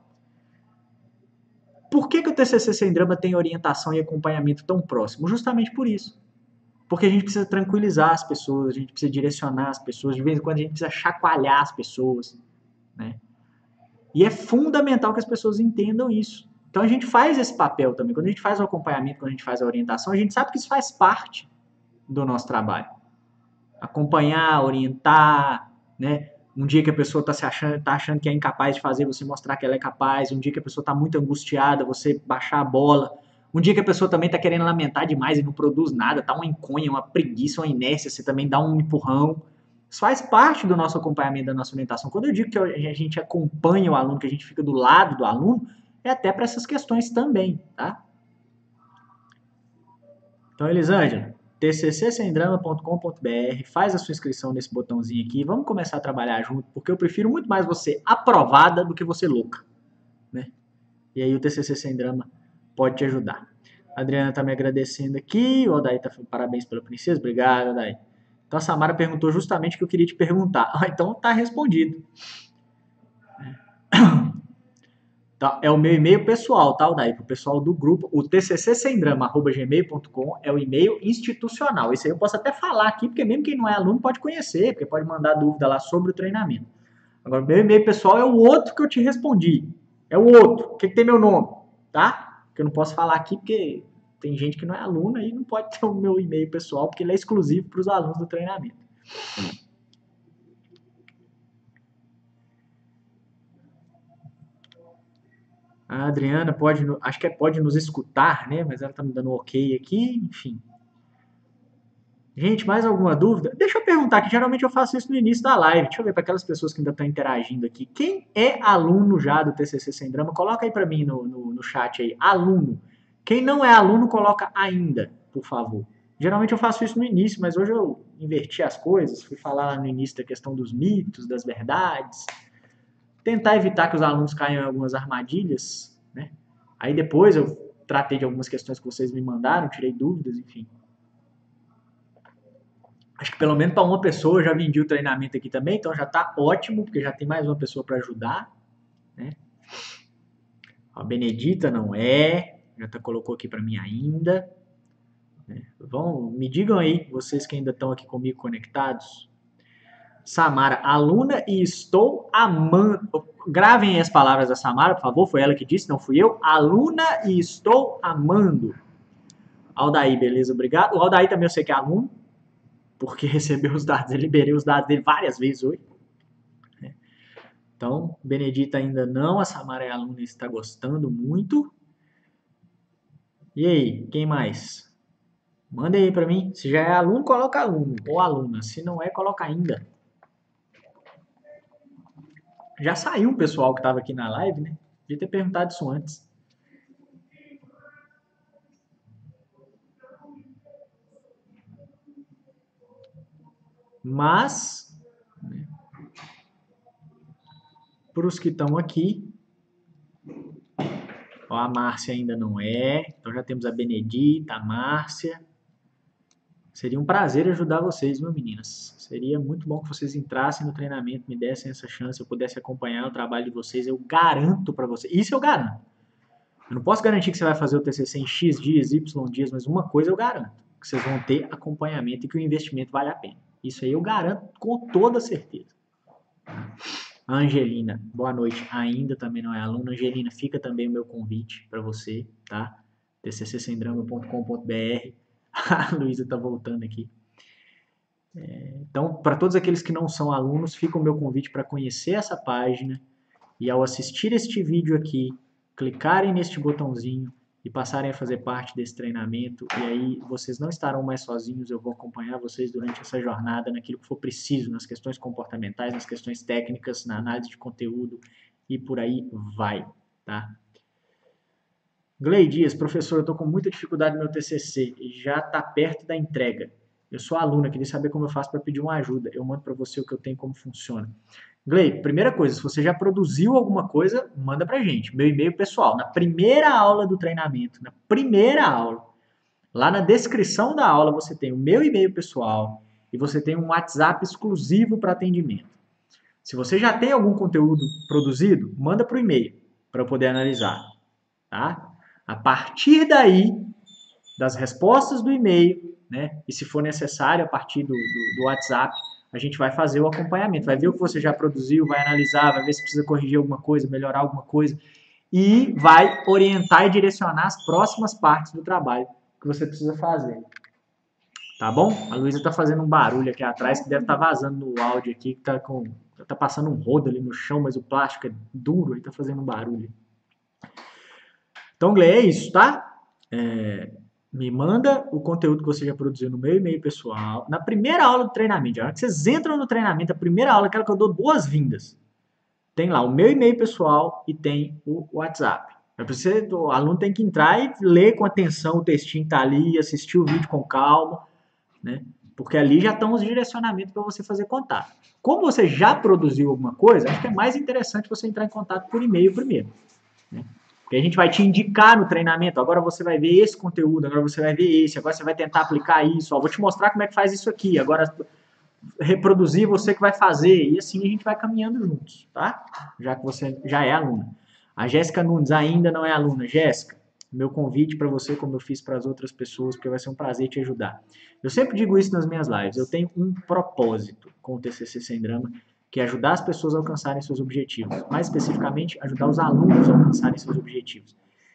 por que, que o T C C Sem Drama tem orientação e acompanhamento tão próximo? Justamente por isso. Porque a gente precisa tranquilizar as pessoas, a gente precisa direcionar as pessoas, de vez em quando a gente precisa chacoalhar as pessoas, né? E é fundamental que as pessoas entendam isso. Então a gente faz esse papel também. Quando a gente faz o acompanhamento, quando a gente faz a orientação, a gente sabe que isso faz parte do nosso trabalho. Acompanhar, orientar, né? Um dia que a pessoa está achando, tá achando que é incapaz de fazer, você mostrar que ela é capaz. Um dia que a pessoa está muito angustiada, você baixar a bola. Um dia que a pessoa também está querendo lamentar demais e não produz nada, tá uma enconha, uma preguiça, uma inércia, você também dá um empurrão. Isso faz parte do nosso acompanhamento, da nossa orientação. Quando eu digo que a gente acompanha o aluno, que a gente fica do lado do aluno, é até para essas questões também, tá? Então, Elisângela, t c c sem drama ponto com ponto b r, faz a sua inscrição nesse botãozinho aqui, vamos começar a trabalhar junto, porque eu prefiro muito mais você aprovada do que você louca, né? E aí o T C C Sem Drama pode te ajudar. A Adriana tá me agradecendo aqui, o Odaí tá falando parabéns pela princesa, obrigado, Odaí. Então a Samara perguntou justamente o que eu queria te perguntar. Ah, então tá respondido. Tá, é o meu e-mail pessoal, tá, Odaí? Pro pessoal do grupo, o t c c sem drama arroba gmail ponto com é o e-mail institucional. Esse aí eu posso até falar aqui, porque mesmo quem não é aluno pode conhecer, porque pode mandar dúvida lá sobre o treinamento. Agora, o meu e-mail pessoal é o outro que eu te respondi. É o outro, que, que tem meu nome, tá? Que eu não posso falar aqui, porque tem gente que não é aluno e não pode ter o meu e-mail pessoal, porque ele é exclusivo para os alunos do treinamento. A Adriana pode, acho que é pode nos escutar, né? Mas ela tá me dando um ok aqui, enfim. Gente, mais alguma dúvida? Deixa eu perguntar, que geralmente eu faço isso no início da live. Deixa eu ver para aquelas pessoas que ainda estão interagindo aqui. Quem é aluno já do T C C Sem Drama? Coloca aí para mim no, no, no chat aí. Aluno. Quem não é aluno, coloca ainda, por favor. Geralmente eu faço isso no início, mas hoje eu inverti as coisas. Fui falar lá no início da questão dos mitos, das verdades. Tentar evitar que os alunos caiam em algumas armadilhas, né? Aí depois eu tratei de algumas questões que vocês me mandaram, tirei dúvidas, enfim. Acho que pelo menos para uma pessoa eu já vendi o treinamento aqui também, então já está ótimo, porque já tem mais uma pessoa para ajudar, né? A Benedita não é, já tá, colocou aqui para mim ainda. Né? Vão, me digam aí, vocês que ainda estão aqui comigo conectados. Samara, aluna e estou amando. Gravem as palavras da Samara, por favor, foi ela que disse, não fui eu. Aluna e estou amando. Aldaí, beleza, obrigado. O Aldaí também eu sei que é aluno, porque recebeu os dados, eu liberei os dados dele várias vezes hoje. Então, Benedita ainda não, a Samara é aluna e está gostando muito. E aí, quem mais? Manda aí para mim. Se já é aluno, coloca aluno ou aluna. Se não é, coloca ainda. Já saiu um pessoal que estava aqui na live, né? Devia ter perguntado isso antes. Mas, né, para os que estão aqui, ó, a Márcia ainda não é. Então já temos a Benedita, a Márcia. Seria um prazer ajudar vocês, viu, meninas? Seria muito bom que vocês entrassem no treinamento, me dessem essa chance, eu pudesse acompanhar o trabalho de vocês. Eu garanto para vocês. Isso eu garanto. Eu não posso garantir que você vai fazer o T C C em X dias, Y dias, mas uma coisa eu garanto. Que vocês vão ter acompanhamento e que o investimento vale a pena. Isso aí eu garanto com toda certeza. A Angelina, boa noite. Ainda também não é aluna. Angelina, fica também o meu convite para você, tá? t c c sem drama ponto com ponto b r. A Luísa está voltando aqui. É, então, para todos aqueles que não são alunos, fica o meu convite para conhecer essa página e ao assistir este vídeo aqui, clicarem neste botãozinho e passarem a fazer parte desse treinamento, e aí vocês não estarão mais sozinhos, eu vou acompanhar vocês durante essa jornada, naquilo que for preciso, nas questões comportamentais, nas questões técnicas, na análise de conteúdo, e por aí vai, tá? Glei Dias, professor, eu estou com muita dificuldade no meu T C C, já está perto da entrega. Eu sou aluna, queria saber como eu faço para pedir uma ajuda. Eu mando para você o que eu tenho, como funciona. Glei, primeira coisa, se você já produziu alguma coisa, manda pra gente. Meu e-mail pessoal, na primeira aula do treinamento, na primeira aula, lá na descrição da aula você tem o meu e-mail pessoal e você tem um WhatsApp exclusivo para atendimento. Se você já tem algum conteúdo produzido, manda pro e-mail para eu poder analisar, tá? A partir daí, das respostas do e-mail, né, e se for necessário, a partir do, do, do WhatsApp, a gente vai fazer o acompanhamento, vai ver o que você já produziu, vai analisar, vai ver se precisa corrigir alguma coisa, melhorar alguma coisa, e vai orientar e direcionar as próximas partes do trabalho que você precisa fazer. Tá bom? A Luísa tá fazendo um barulho aqui atrás, que deve estar tá vazando no áudio aqui, que tá, com, tá passando um rodo ali no chão, mas o plástico é duro e tá fazendo um barulho. Então, Glei, é isso, tá? É... Me manda o conteúdo que você já produziu no meu e-mail pessoal. Na primeira aula do treinamento, na hora que vocês entram no treinamento, a primeira aula, aquela que eu dou boas-vindas, tem lá o meu e-mail pessoal e tem o WhatsApp. Você, o aluno tem que entrar e ler com atenção o textinho que tá ali, assistir o vídeo com calma, né? Porque ali já estão os direcionamentos para você fazer contato. Como você já produziu alguma coisa, acho que é mais interessante você entrar em contato por e-mail primeiro, né? Porque a gente vai te indicar no treinamento, agora você vai ver esse conteúdo, agora você vai ver esse, agora você vai tentar aplicar isso, ó, vou te mostrar como é que faz isso aqui, agora reproduzir você que vai fazer, e assim a gente vai caminhando juntos, tá? Já que você já é aluna. A Jéssica Nunes ainda não é aluna. Jéssica, meu convite para você, como eu fiz para as outras pessoas, porque vai ser um prazer te ajudar. Eu sempre digo isso nas minhas lives, eu tenho um propósito com o T C C Sem Drama, que é ajudar as pessoas a alcançarem seus objetivos. Mais especificamente, ajudar os alunos a alcançarem seus objetivos.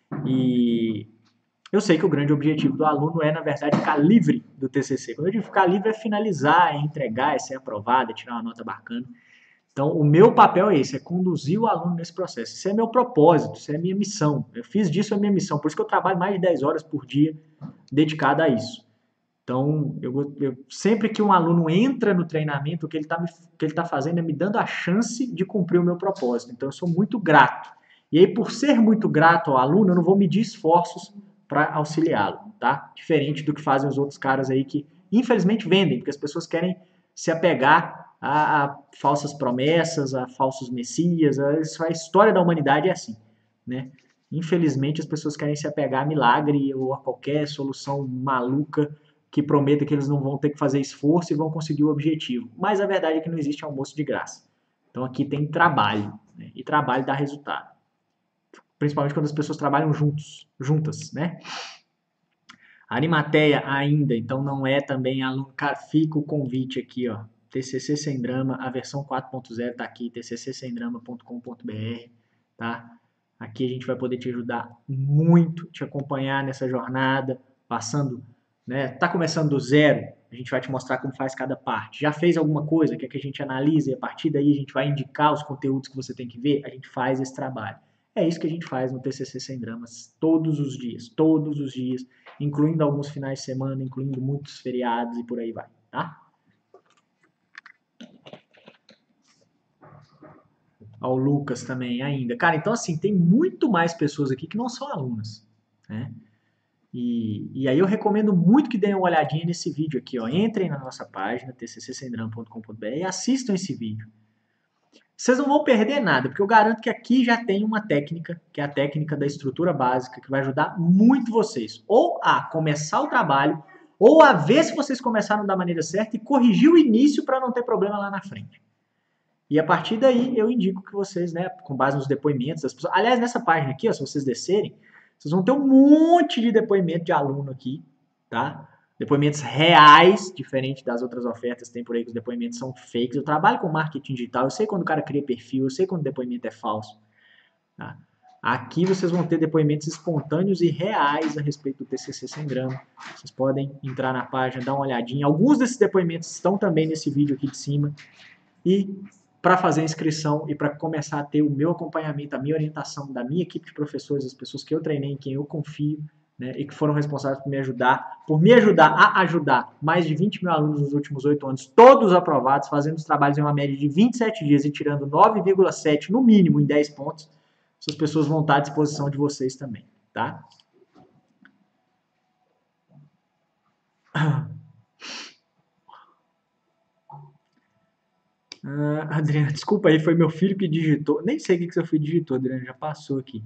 E eu sei que o grande objetivo do aluno é, na verdade, ficar livre do T C C. Quando eu digo ficar livre, é finalizar, é entregar, é ser aprovado, é tirar uma nota bacana. Então, o meu papel é esse, é conduzir o aluno nesse processo. Isso é meu propósito, isso é minha missão. Eu fiz disso a minha missão, por isso que eu trabalho mais de dez horas por dia dedicado a isso. Então, eu, eu, sempre que um aluno entra no treinamento, o que ele está tá fazendo é me dando a chance de cumprir o meu propósito. Então, eu sou muito grato. E aí, por ser muito grato ao aluno, eu não vou medir esforços para auxiliá-lo, tá? Diferente do que fazem os outros caras aí que, infelizmente, vendem, porque as pessoas querem se apegar a, a falsas promessas, a falsos messias. A, a história da humanidade é assim, né? Infelizmente, as pessoas querem se apegar a milagre ou a qualquer solução maluca que prometa que eles não vão ter que fazer esforço e vão conseguir o objetivo. Mas a verdade é que não existe almoço de graça. Então aqui tem trabalho, né? E trabalho dá resultado. Principalmente quando as pessoas trabalham juntos, juntas, né? A Arimateia ainda, então não é também aluno. Cara, fica o convite aqui, ó. T C C Sem Drama, a versão quatro ponto zero tá aqui, t c c sem drama ponto com ponto b r, tá? Aqui a gente vai poder te ajudar muito, te acompanhar nessa jornada, passando, né? Tá começando do zero, a gente vai te mostrar como faz cada parte. Já fez alguma coisa, quer que a gente analise e a partir daí a gente vai indicar os conteúdos que você tem que ver? A gente faz esse trabalho. É isso que a gente faz no T C C Sem Dramas, todos os dias, todos os dias, incluindo alguns finais de semana, incluindo muitos feriados e por aí vai, tá? Ao Lucas também ainda. Cara, então assim, tem muito mais pessoas aqui que não são alunas, né? E, e aí eu recomendo muito que deem uma olhadinha nesse vídeo aqui, ó. Entrem na nossa página, t c c sem drama ponto com ponto b r e assistam esse vídeo. Vocês não vão perder nada, porque eu garanto que aqui já tem uma técnica, que é a técnica da estrutura básica, que vai ajudar muito vocês, ou a começar o trabalho, ou a ver se vocês começaram da maneira certa e corrigir o início para não ter problema lá na frente. E a partir daí eu indico que vocês, né, com base nos depoimentos das pessoas... Aliás, nessa página aqui, ó, se vocês descerem, vocês vão ter um monte de depoimento de aluno aqui, tá? Depoimentos reais, diferente das outras ofertas que tem por aí, que os depoimentos são fakes. Eu trabalho com marketing digital, eu sei quando o cara cria perfil, eu sei quando o depoimento é falso. Tá? Aqui vocês vão ter depoimentos espontâneos e reais a respeito do T C C Sem Drama. Vocês podem entrar na página, dar uma olhadinha. Alguns desses depoimentos estão também nesse vídeo aqui de cima. E para fazer a inscrição e para começar a ter o meu acompanhamento, a minha orientação da minha equipe de professores, as pessoas que eu treinei, em quem eu confio, né, e que foram responsáveis por me ajudar, por me ajudar a ajudar mais de vinte mil alunos nos últimos oito anos, todos aprovados, fazendo os trabalhos em uma média de vinte e sete dias e tirando nove vírgula sete no mínimo em dez pontos. Essas pessoas vão estar à disposição de vocês também, tá? Uh, Adriana, desculpa aí, foi meu filho que digitou. Nem sei o que, que seu filho digitou, Adriana, já passou aqui.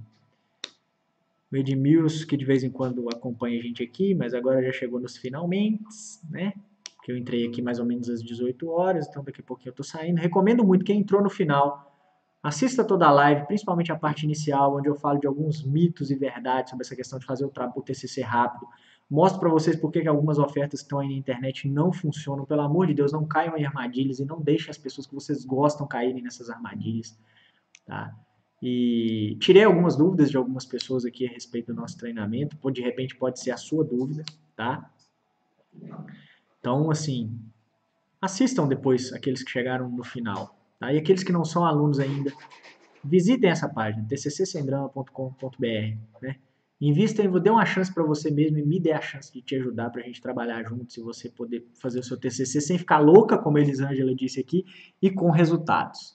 O Edmilson, que de vez em quando acompanha a gente aqui, mas agora já chegou nos finalmente, né? Que eu entrei aqui mais ou menos às dezoito horas, então daqui a pouquinho eu tô saindo. Recomendo muito quem entrou no final, assista toda a live, principalmente a parte inicial, onde eu falo de alguns mitos e verdades sobre essa questão de fazer o, o T C C rápido. Mostro para vocês por que algumas ofertas que estão aí na internet não funcionam. Pelo amor de Deus, não caiam em armadilhas e não deixem as pessoas que vocês gostam caírem nessas armadilhas, tá? E tirei algumas dúvidas de algumas pessoas aqui a respeito do nosso treinamento, de repente pode ser a sua dúvida, tá? Então, assim, assistam depois aqueles que chegaram no final, tá? E aqueles que não são alunos ainda, visitem essa página, t c c sem drama ponto com ponto b r, né? Invista em, dê uma chance para você mesmo e me dê a chance de te ajudar para a gente trabalhar juntos e você poder fazer o seu T C C sem ficar louca, como a Elisângela disse aqui, e com resultados.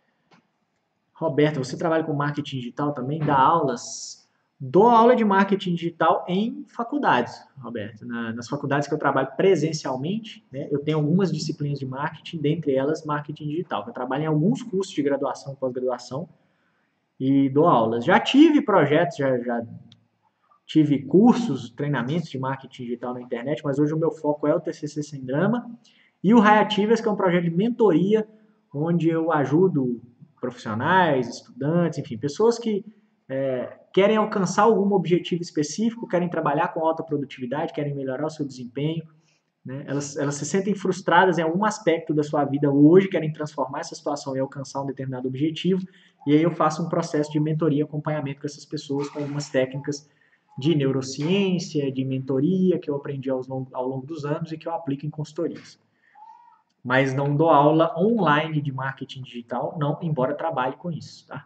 Roberta, você trabalha com marketing digital também? Dá aulas? Dou aula de marketing digital em faculdades, Roberta. Na, nas faculdades que eu trabalho presencialmente, né, eu tenho algumas disciplinas de marketing, dentre elas marketing digital. Eu trabalho em alguns cursos de graduação e pós-graduação e dou aulas. Já tive projetos, já, já tive cursos, treinamentos de marketing digital na internet, mas hoje o meu foco é o T C C Sem Drama e o Reativas, que é um projeto de mentoria, onde eu ajudo profissionais, estudantes, enfim, pessoas que é, querem alcançar algum objetivo específico, querem trabalhar com alta produtividade, querem melhorar o seu desempenho, né? Elas, elas se sentem frustradas em algum aspecto da sua vida hoje, querem transformar essa situação e alcançar um determinado objetivo, e aí eu faço um processo de mentoria e acompanhamento com essas pessoas, com algumas técnicas de neurociência, de mentoria, que eu aprendi ao longo, ao longo dos anos e que eu aplico em consultorias. Mas não dou aula online de marketing digital, não, embora trabalhe com isso, tá?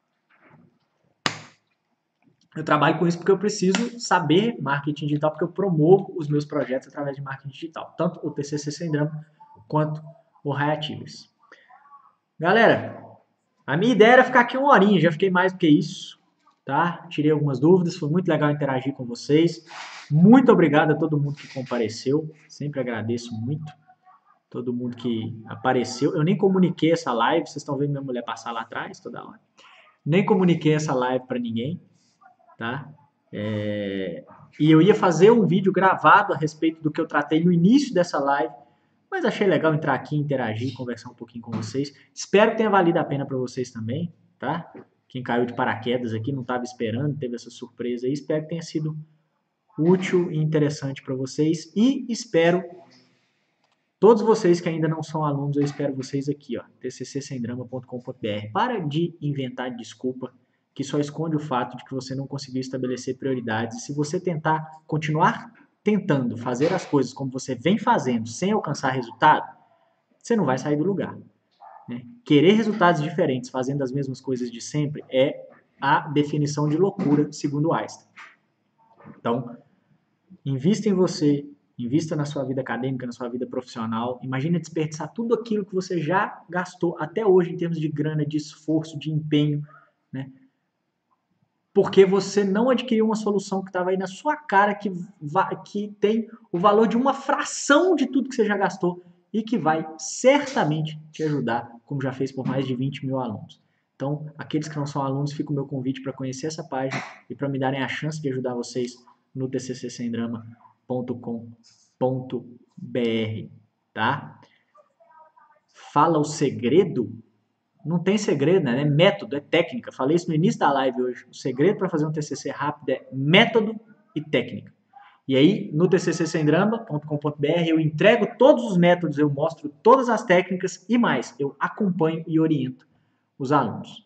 Eu trabalho com isso porque eu preciso saber marketing digital, porque eu promovo os meus projetos através de marketing digital, tanto o T C C Sem Drama quanto o Reativas. Galera, a minha ideia era ficar aqui uma horinha, já fiquei mais do que isso, tá? Tirei algumas dúvidas, foi muito legal interagir com vocês. Muito obrigado a todo mundo que compareceu, sempre agradeço muito. Todo mundo que apareceu. Eu nem comuniquei essa live, vocês estão vendo minha mulher passar lá atrás toda hora. Nem comuniquei essa live para ninguém, tá? É... E eu ia fazer um vídeo gravado a respeito do que eu tratei no início dessa live, mas achei legal entrar aqui, interagir, conversar um pouquinho com vocês. Espero que tenha valido a pena para vocês também, tá? Quem caiu de paraquedas aqui, não estava esperando, teve essa surpresa aí. Espero que tenha sido útil e interessante para vocês e espero todos vocês que ainda não são alunos, eu espero vocês aqui, ó, t c c sem drama ponto com ponto b r. Para de inventar desculpa que só esconde o fato de que você não conseguiu estabelecer prioridades. E se você tentar continuar tentando fazer as coisas como você vem fazendo sem alcançar resultado, você não vai sair do lugar, né? Querer resultados diferentes fazendo as mesmas coisas de sempre é a definição de loucura, segundo Einstein. Então, invista em você, invista na sua vida acadêmica, na sua vida profissional. Imagina desperdiçar tudo aquilo que você já gastou até hoje em termos de grana, de esforço, de empenho, né? Porque você não adquiriu uma solução que estava aí na sua cara, que, vai, que tem o valor de uma fração de tudo que você já gastou e que vai certamente te ajudar, como já fez por mais de vinte mil alunos. Então, aqueles que não são alunos, fica o meu convite para conhecer essa página e para me darem a chance de ajudar vocês no t c c sem drama ponto com ponto b r, tá? Fala o segredo? Não tem segredo, né? É método, é técnica. Falei isso no início da live hoje. O segredo para fazer um T C C rápido é método e técnica. E aí, no t c c sem drama ponto com ponto b r, eu entrego todos os métodos, eu mostro todas as técnicas e mais, eu acompanho e oriento os alunos.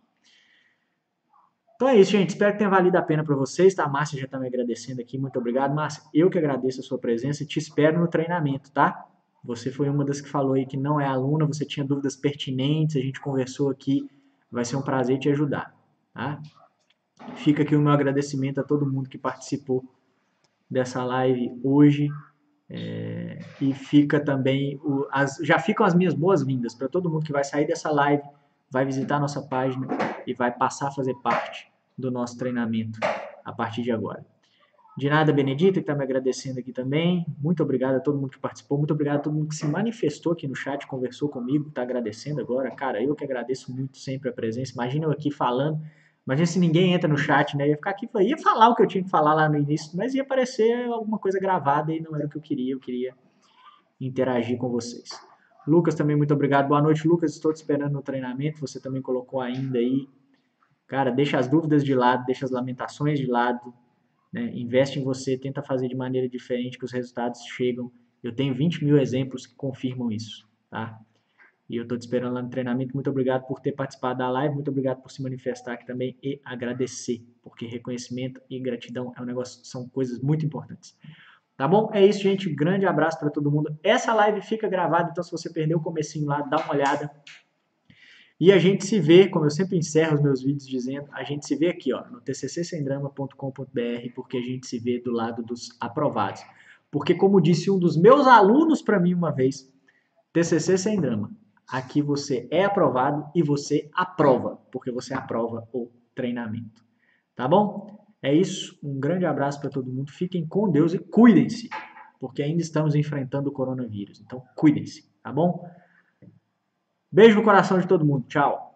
Então é isso, gente. Espero que tenha valido a pena para vocês. Tá? A Márcia já está me agradecendo aqui. Muito obrigado, Márcia. Eu que agradeço a sua presença e te espero no treinamento, tá? Você foi uma das que falou aí que não é aluna, você tinha dúvidas pertinentes, a gente conversou aqui, vai ser um prazer te ajudar, tá? Fica aqui o meu agradecimento a todo mundo que participou dessa live hoje. É, e fica também, o, as, já ficam as minhas boas-vindas para todo mundo que vai sair dessa live, vai visitar a nossa página e vai passar a fazer parte do nosso treinamento a partir de agora. De nada, Benedita, que está me agradecendo aqui também. Muito obrigado a todo mundo que participou, muito obrigado a todo mundo que se manifestou aqui no chat, conversou comigo, está agradecendo agora. Cara, eu que agradeço muito sempre a presença. Imagina eu aqui falando. Imagina se ninguém entra no chat, né? Ia ficar aqui, ia falar o que eu tinha que falar lá no início, mas ia aparecer alguma coisa gravada e não era o que eu queria. Eu queria interagir com vocês. Lucas, também muito obrigado. Boa noite, Lucas. Estou te esperando no treinamento. Você também colocou ainda aí. Cara, deixa as dúvidas de lado, deixa as lamentações de lado, né? Investe em você, tenta fazer de maneira diferente que os resultados chegam. Eu tenho vinte mil exemplos que confirmam isso, tá? E eu estou te esperando lá no treinamento. Muito obrigado por ter participado da live. Muito obrigado por se manifestar aqui também e agradecer, porque reconhecimento e gratidão é um negócio, são coisas muito importantes. Tá bom? É isso, gente. Grande abraço para todo mundo. Essa live fica gravada, então se você perdeu o comecinho lá, dá uma olhada. E a gente se vê, como eu sempre encerro os meus vídeos dizendo, a gente se vê aqui, ó, no t c c sem drama ponto com ponto b r, porque a gente se vê do lado dos aprovados. Porque, como disse um dos meus alunos para mim uma vez, T C C sem drama. Aqui você é aprovado e você aprova, porque você aprova o treinamento. Tá bom? É isso. Um grande abraço para todo mundo. Fiquem com Deus e cuidem-se, porque ainda estamos enfrentando o coronavírus. Então, cuidem-se, tá bom? Beijo no coração de todo mundo. Tchau.